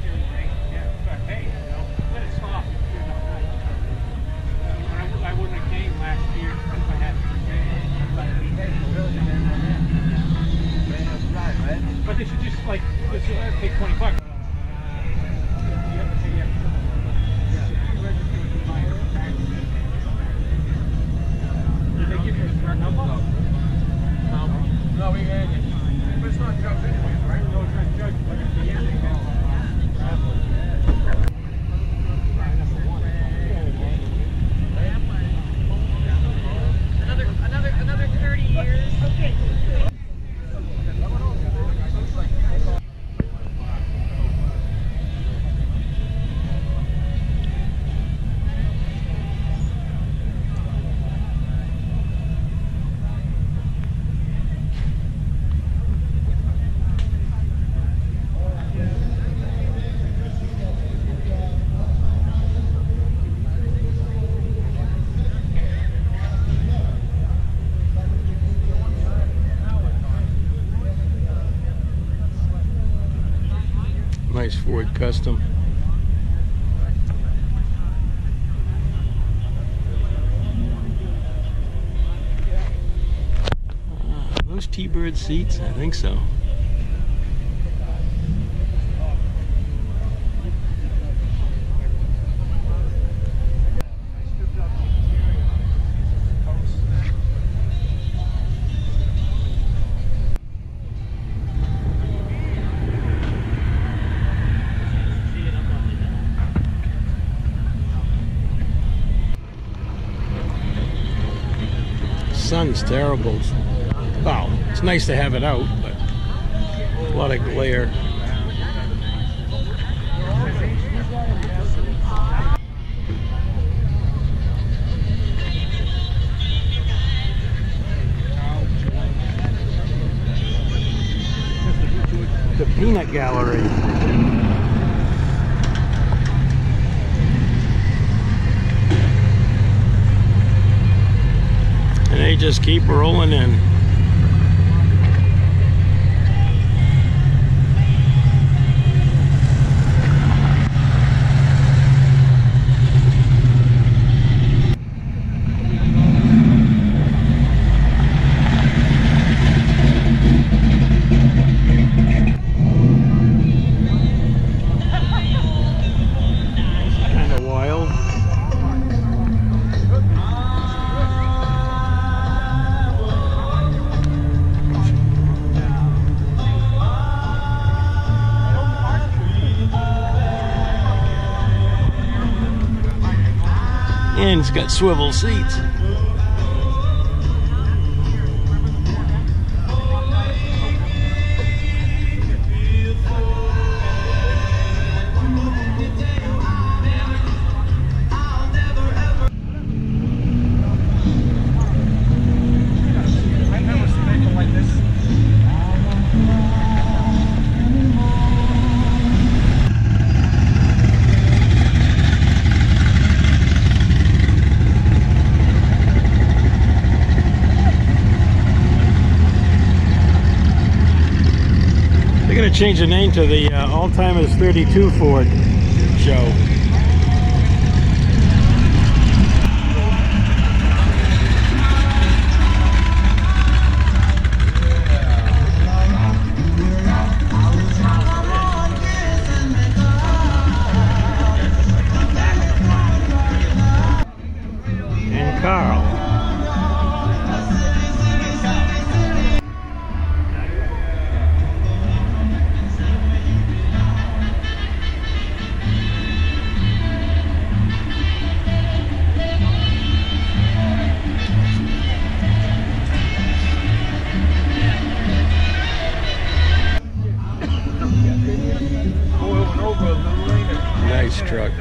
I wouldn't have came last year if I had to. But they should just like take $20. You have to pay Another 30 years. Okay. Nice Ford Custom. Those T-Bird seats? I think so. Sun's terrible. Wow, it's nice to have it out, but a lot of glare. The Peanut Gallery. And they just keep rolling in. Kind of wild. And it's got swivel seats. I've never seen anything like this. They're going to change the name to the All-Timers 32 Ford show. And Carl. Nice truck.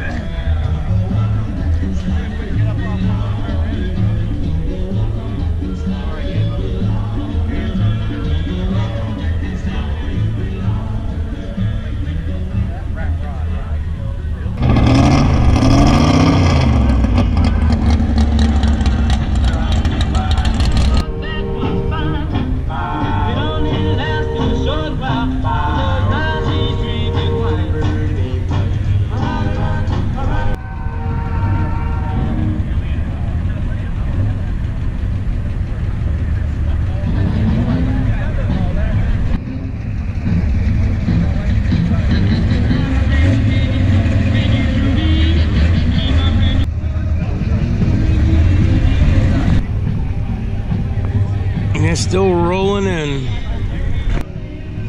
And it's still rolling in.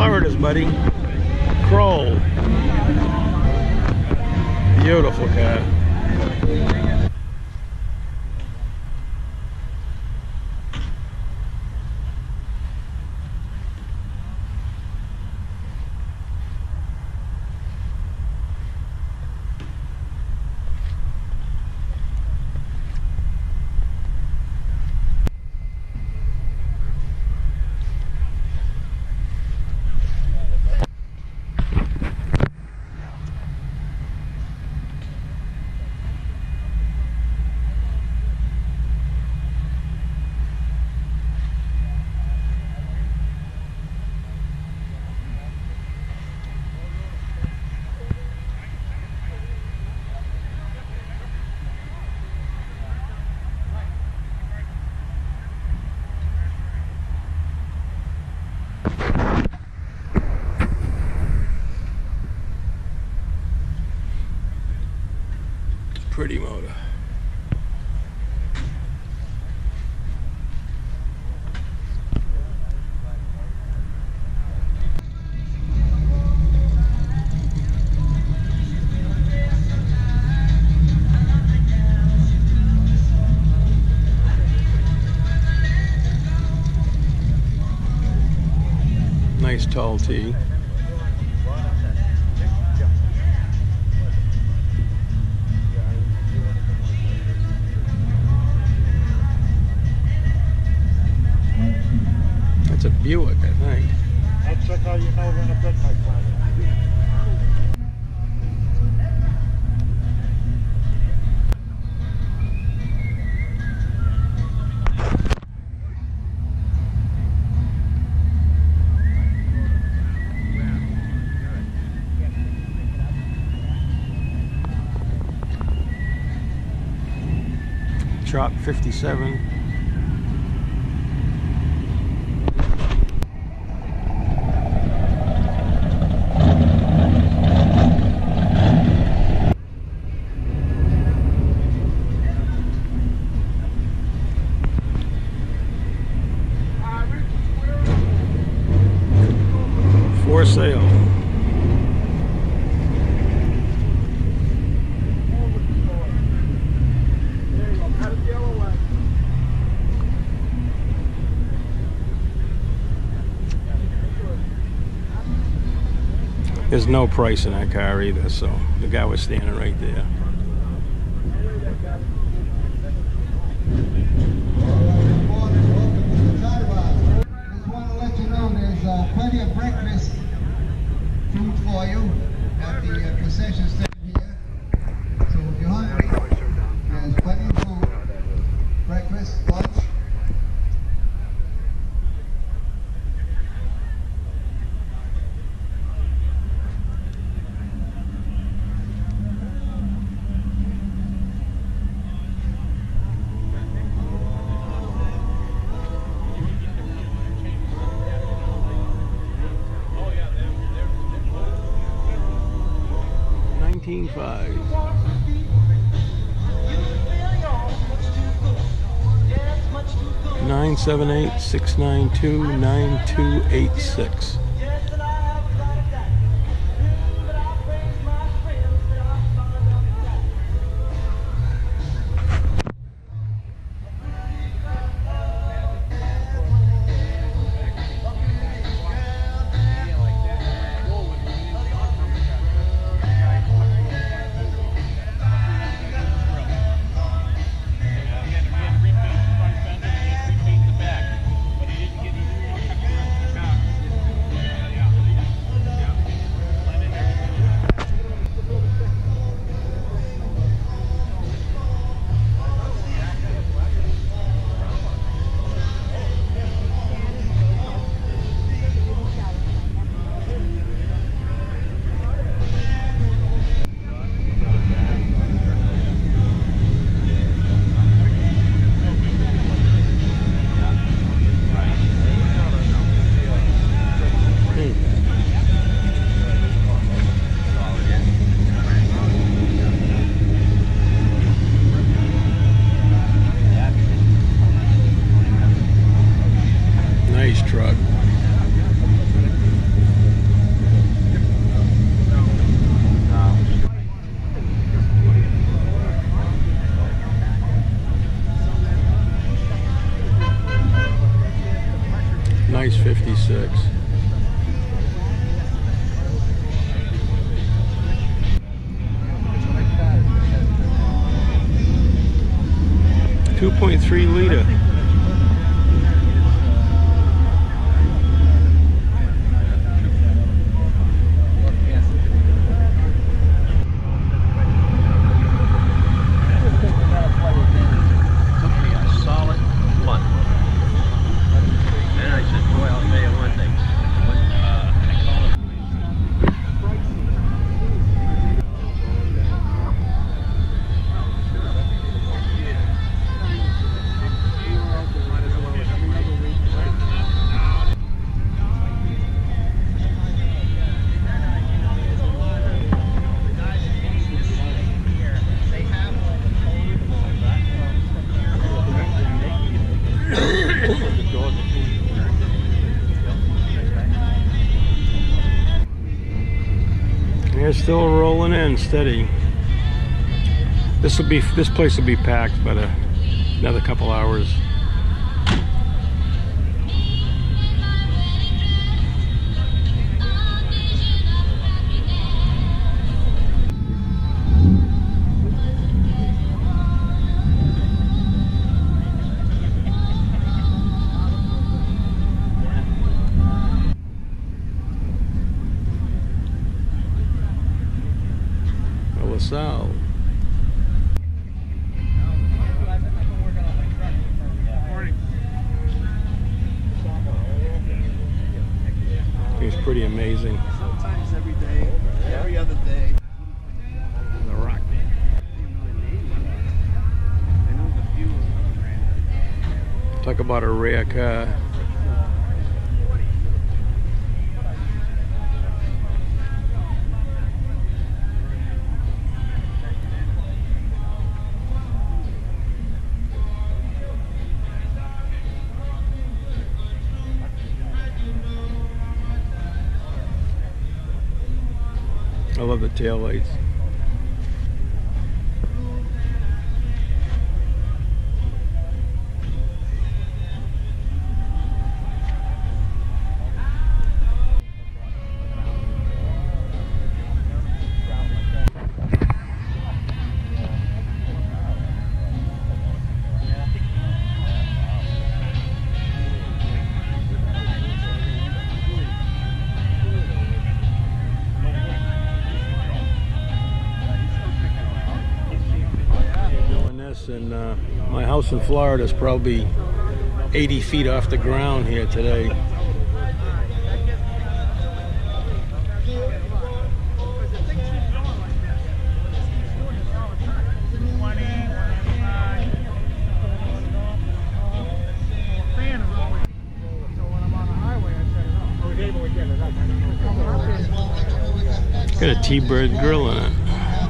Florida's, buddy. Kroll. Beautiful car. Pretty motor. Nice tall T. That's a Buick, I think. That's how you know when a good my friend. Trop 57. For sale. There's no price in that car either, so the guy was standing right there. Just want to let you know there's plenty of breakfast food for you at the concession stand here. So if you're hungry, there's plenty of food, breakfast, lunch. $19.5. 978-692-9286. Nice truck. price, 56. .3 liter. They're still rolling in steady. This place will be packed by another couple hours. LaSalle. It's pretty amazing. Sometimes every day, every other day. The Rock. Talk about a rare car. I love the taillights. And my house in Florida is probably 80 feet off the ground here today. Got a T-Bird grill in it.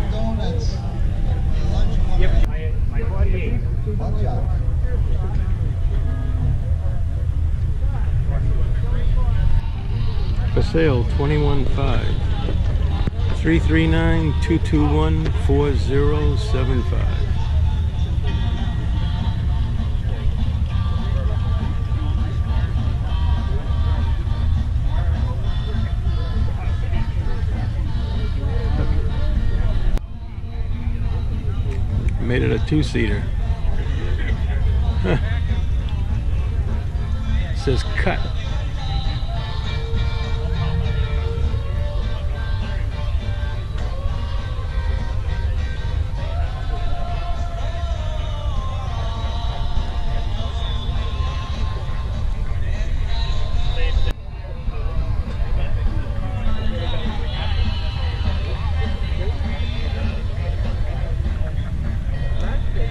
For sale, 21.5. 339-221-4075. Made it a two-seater. Huh. It says cut.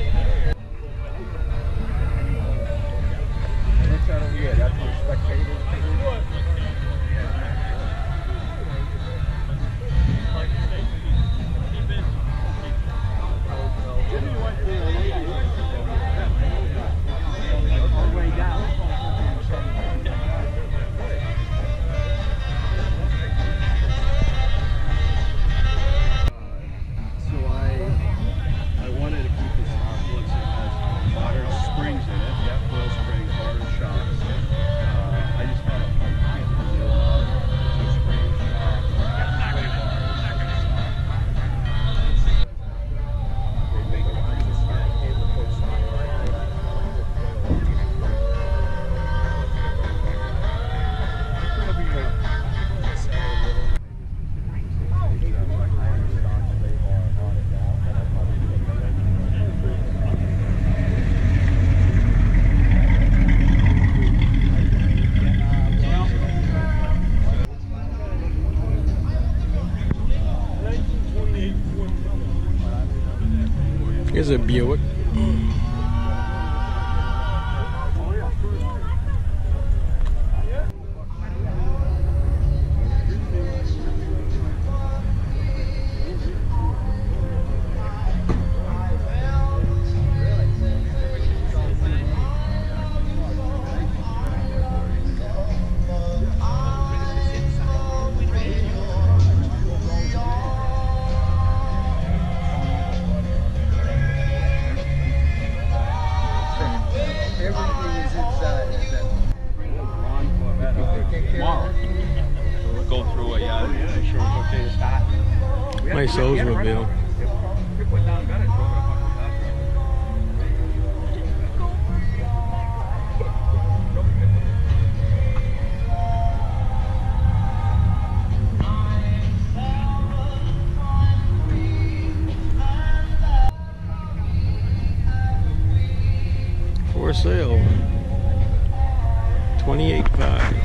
Yeah, that's what spectators. a Buick. Nice Oldsmobile. For sale, $28,500.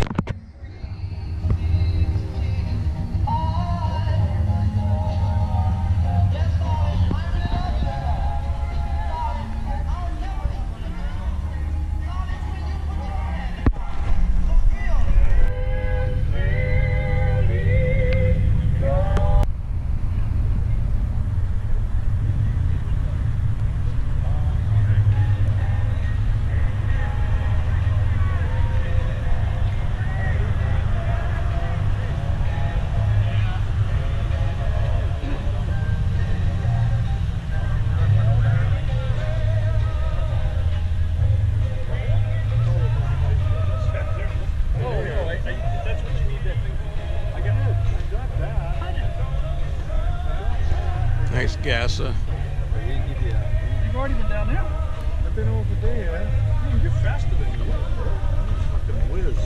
Nice Gassa. You've already been down there? I've been over there. You're faster than you are. Fucking whiz.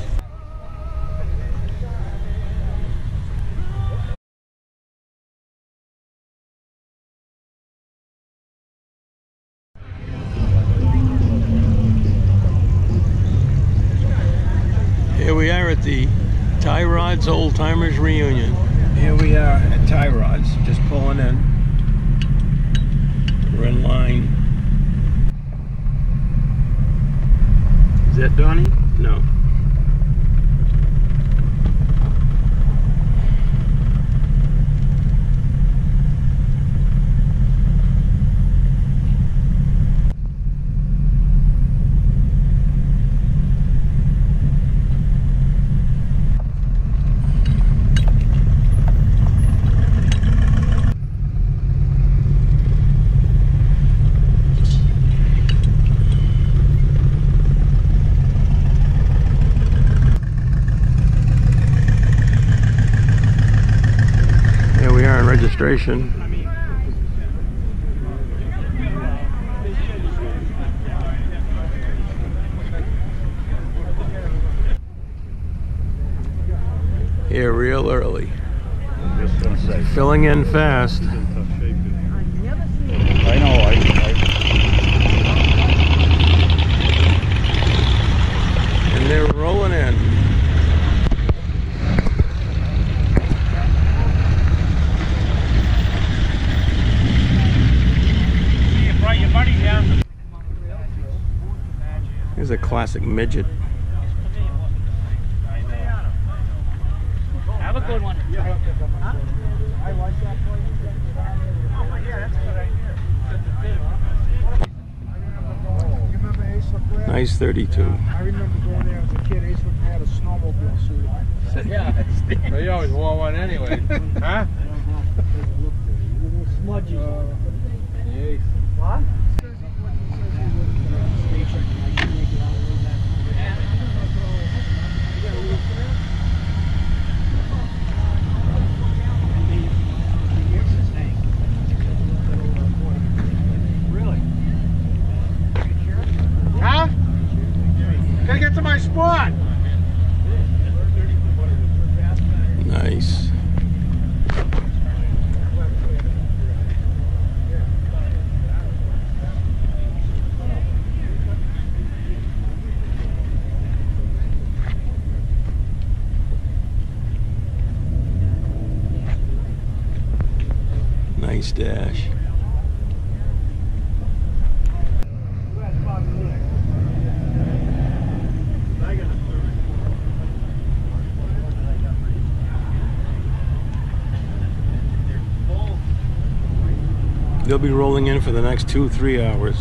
Here we are at the Tie Rods Old Timers Reunion. Here we are at Tie Rods, just pulling in. We're in line. Is that Donnie? No. Registration. Here real early. Just gonna say. Filling in fast. I know. And they're rolling in. Here's a classic midget. Have a good one. Huh? I like that place. Oh, yeah, that's a good idea. You remember Ace LaClaire? Nice 32. I remember going there as a kid. Ace LaClaire had a snowmobile suit on. Yeah. Well, you always wore one anyway. Huh? Little smudges on it. Yes. What? Huh? Gotta get to my spot. Nice. Nice dash. They'll be rolling in for the next 2-3 hours.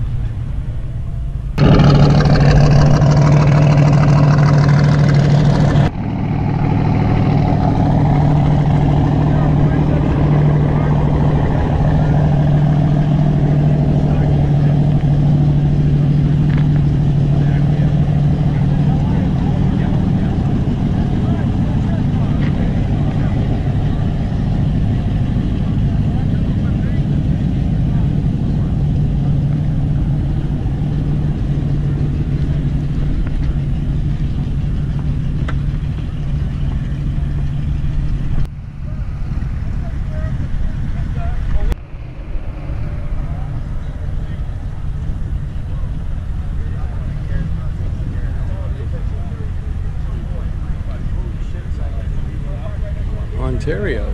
Ontario.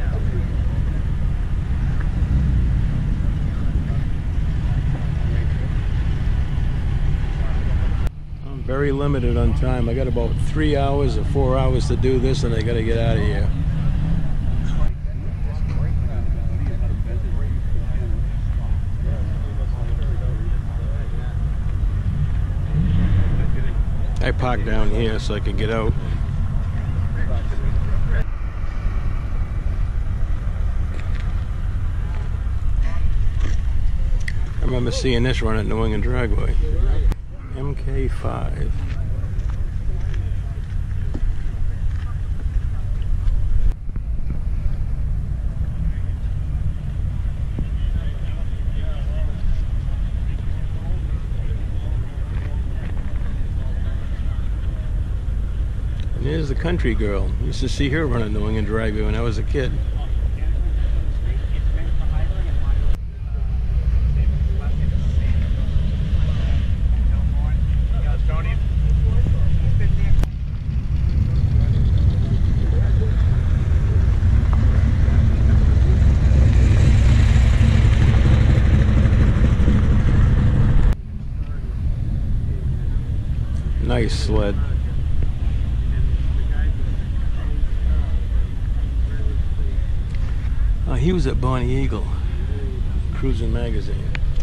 I'm very limited on time. I got about 3 hours or 4 hours to do this, and I got to get out of here. I parked down here so I could get out. I remember seeing this run at New England Dragway. MK5. And here's the country girl. Used to see her run at New England Dragway when I was a kid. Nice sled. He was at Bonnie Eagle, Cruising Magazine.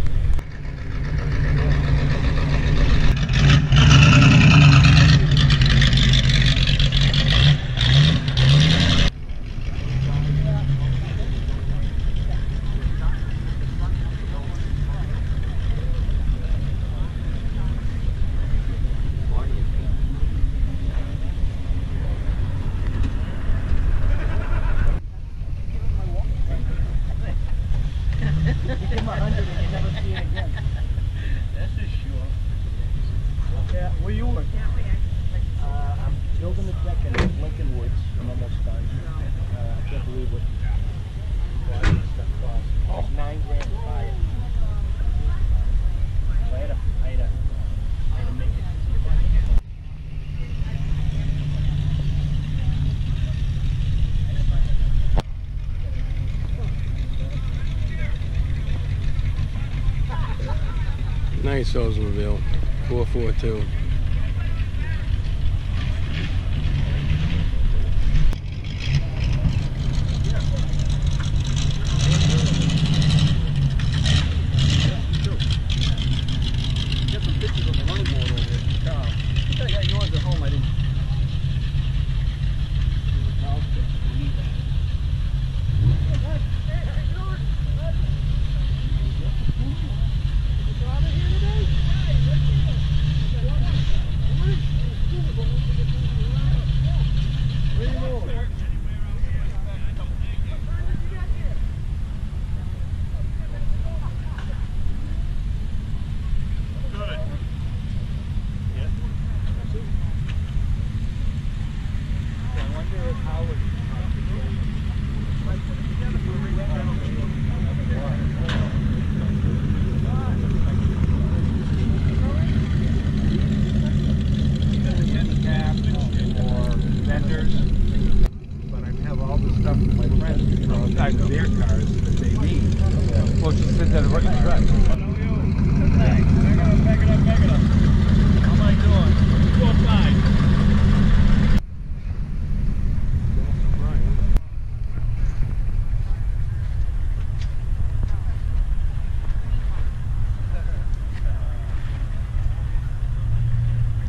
Nice Oldsmobile, 442.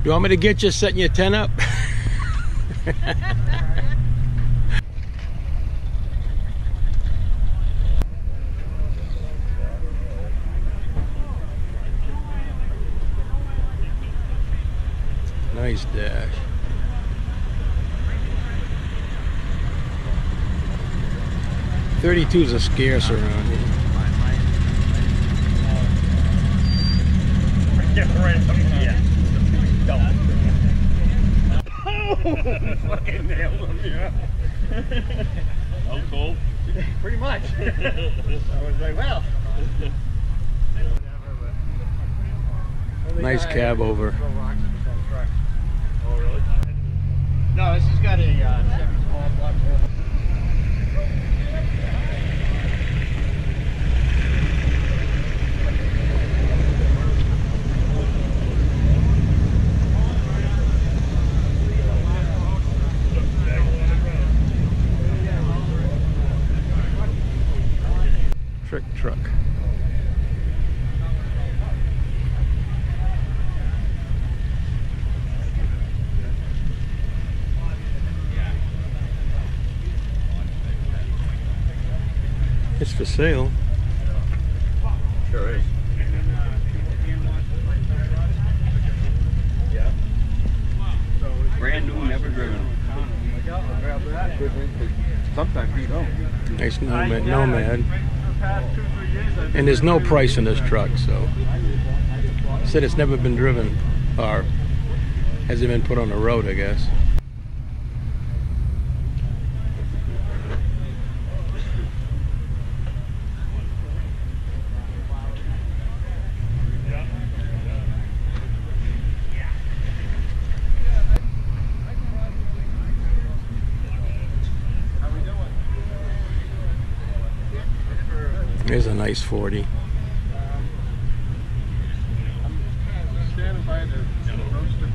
You want me to get you setting your tent up? Nice dash. .32s are scarce around here. Fucking nailed him, yeah. I'm cold. Pretty much. I was like, well. Nice cab over. Oh, really? No, this has got a Chevy small block. Trick truck. It's for sale. Sure is. Yeah. Brand new, never driven. Sometimes you don't. Nice Nomad. And there's no price in this truck, so. Said it's never been driven, or hasn't been put on the road, I guess. There's a nice 40. Standing by the roasted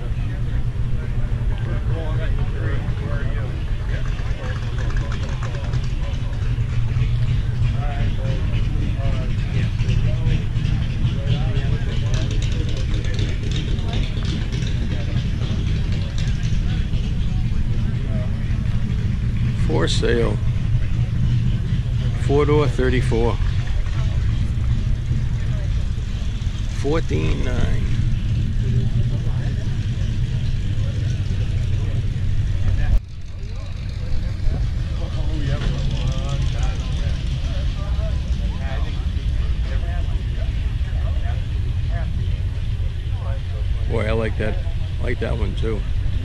For sale. 4-door 34. 14.9. Boy, I like that. I like that one too.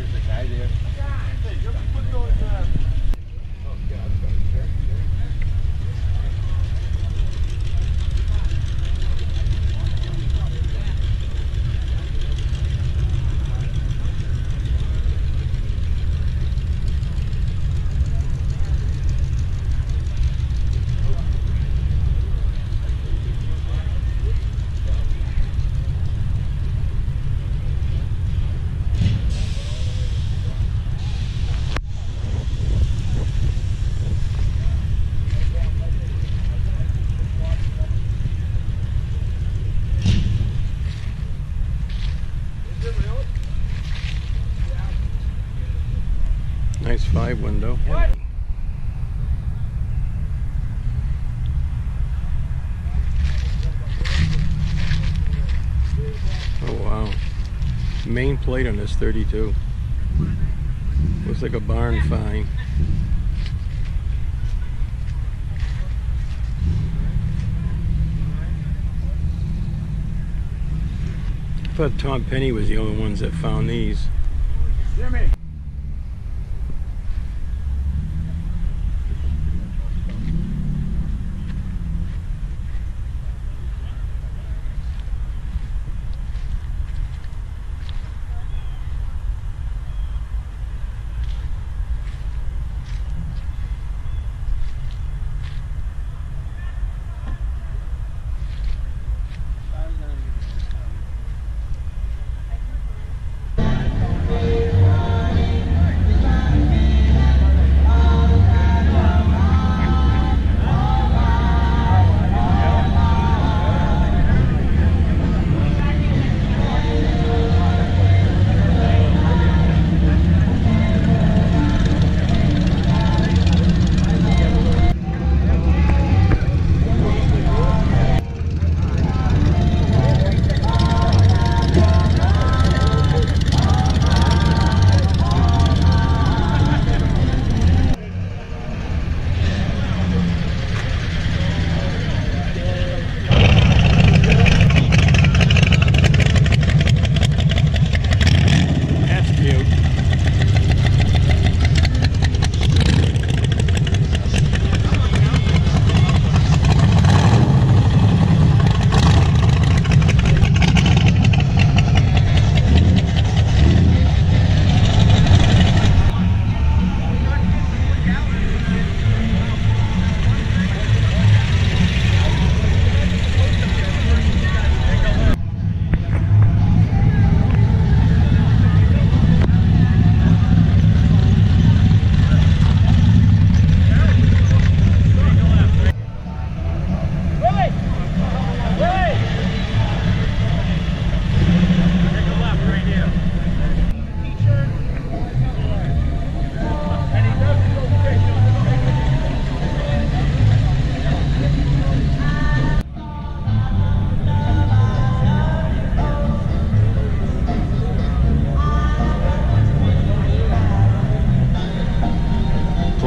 Nice 5 window. Oh wow. Main plate on this 32. Looks like a barn find. I thought Tom Penny was the only ones that found these. Jimmy.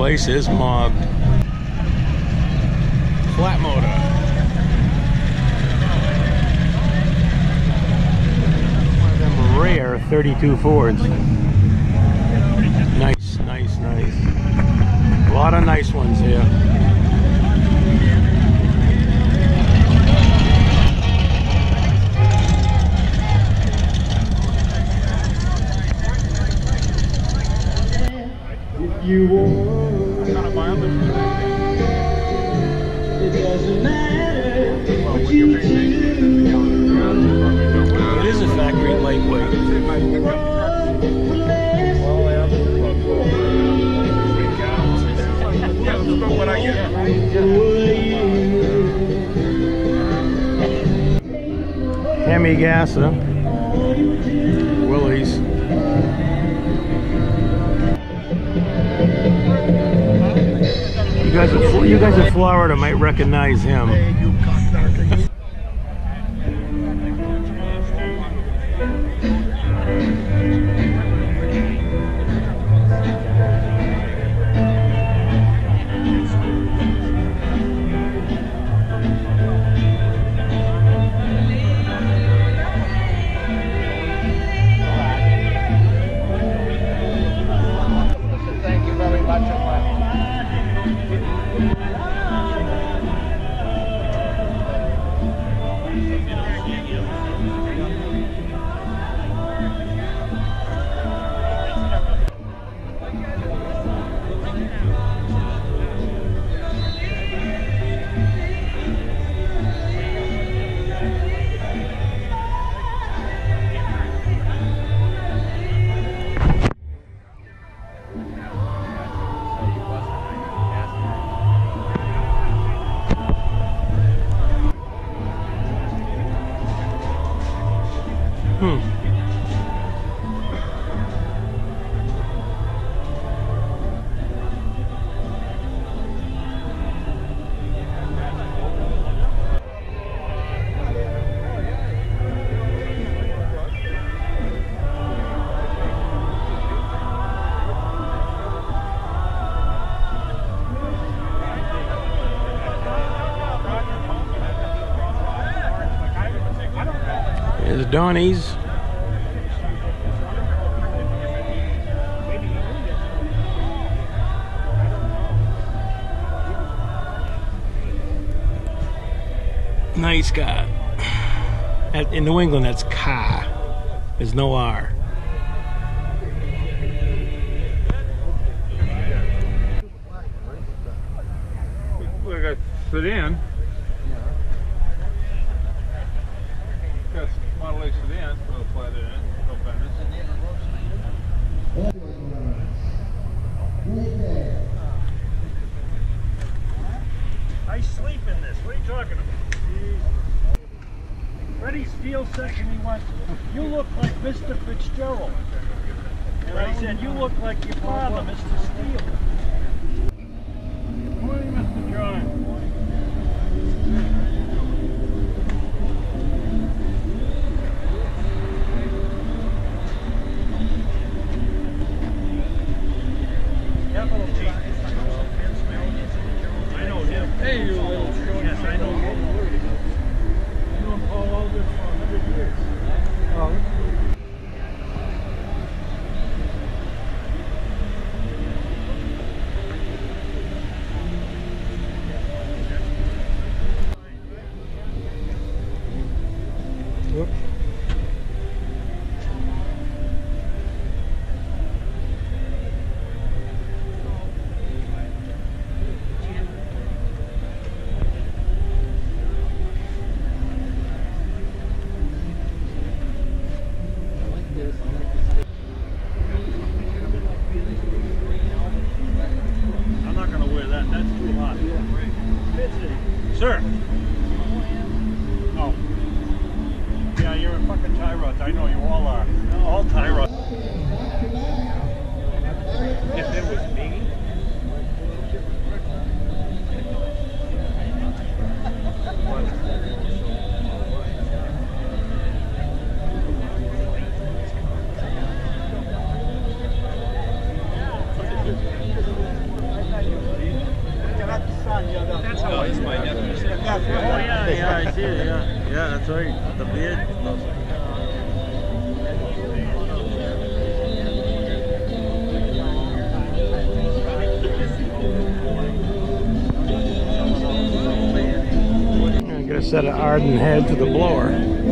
place is mobbed. Flat motor. One of them rare 32 Fords. Nice, nice, nice. A lot of nice ones here. You want, it doesn't matter what you do. It is a factory lightweight. Hemi Gassa, Willys. You guys in Florida might recognize him. Thank you very much. There's Donnie's. Nice car. In New England, that's car. There's no R. We got sedan. Got Model A sedan, no flat in it, no benders. I sleep in this. What are you talking about? Freddie Steele said to me once, "You look like Mr. Fitzgerald." And I said, "You look like your father, Mr. Steele." Good morning, Mr. John. Capital T. I know him. Hey, you little short. Yes, I know him. I've known Paul Aldrich for 100 years. Oh. set of Arden head to the blower.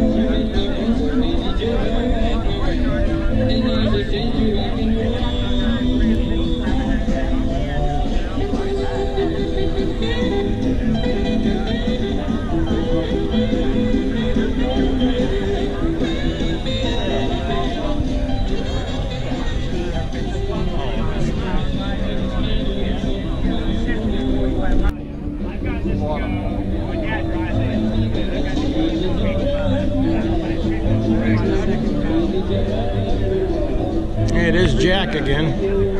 It is Jack again.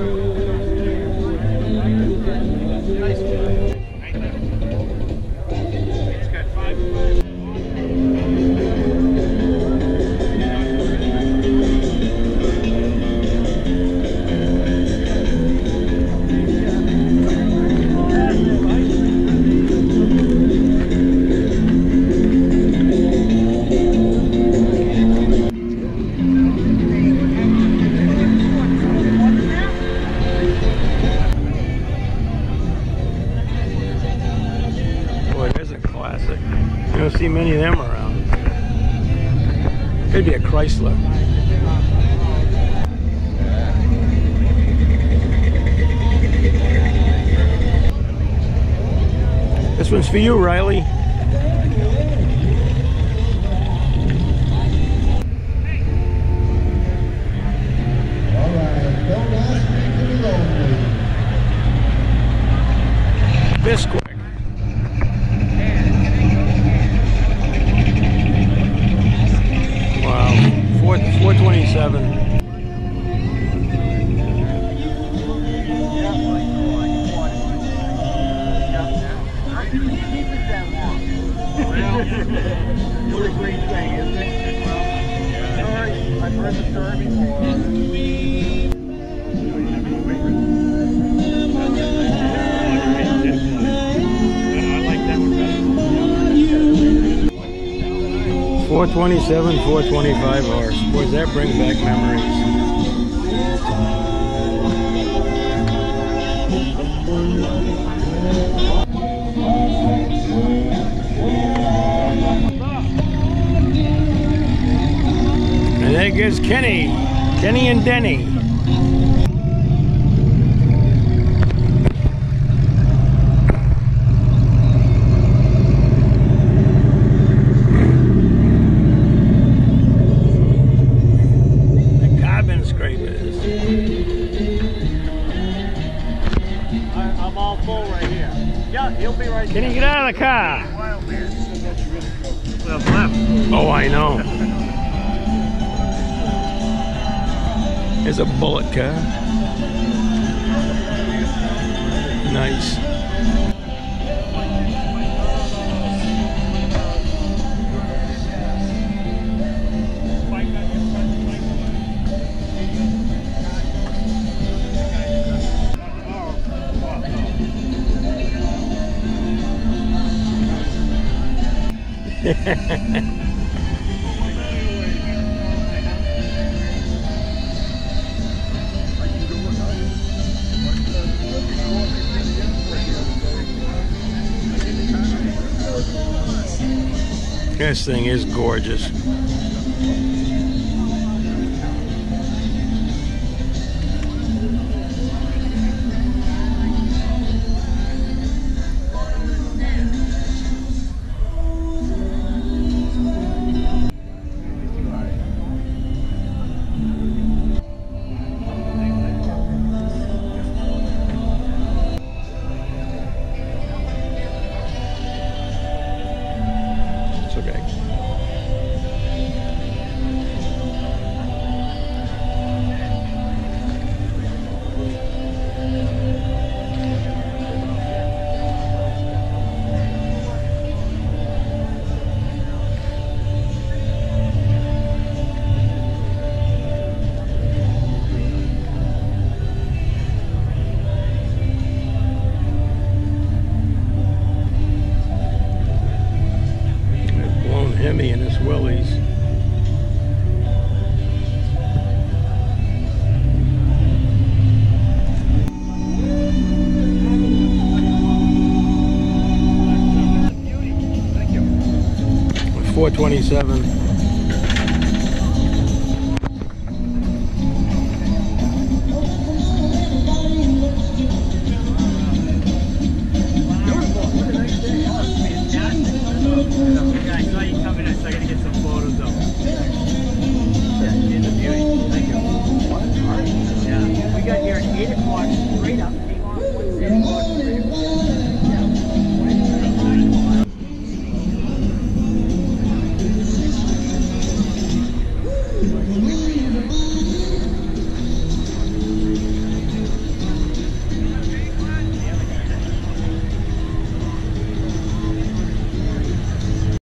You don't see many of them around. Could be a Chrysler. This one's for you, Riley. Bisquick. Wow, 427. What a great thing, isn't it? I've heard the story before. $427, $425. Boys, that brings back memories. And there goes Kenny and Denny. I'm all full right here. Yeah, he'll be right there. Can you get out of the car? Oh, I know. There's a bullet car. Nice. This thing is gorgeous. 427. We got here at 8 o'clock, straight up.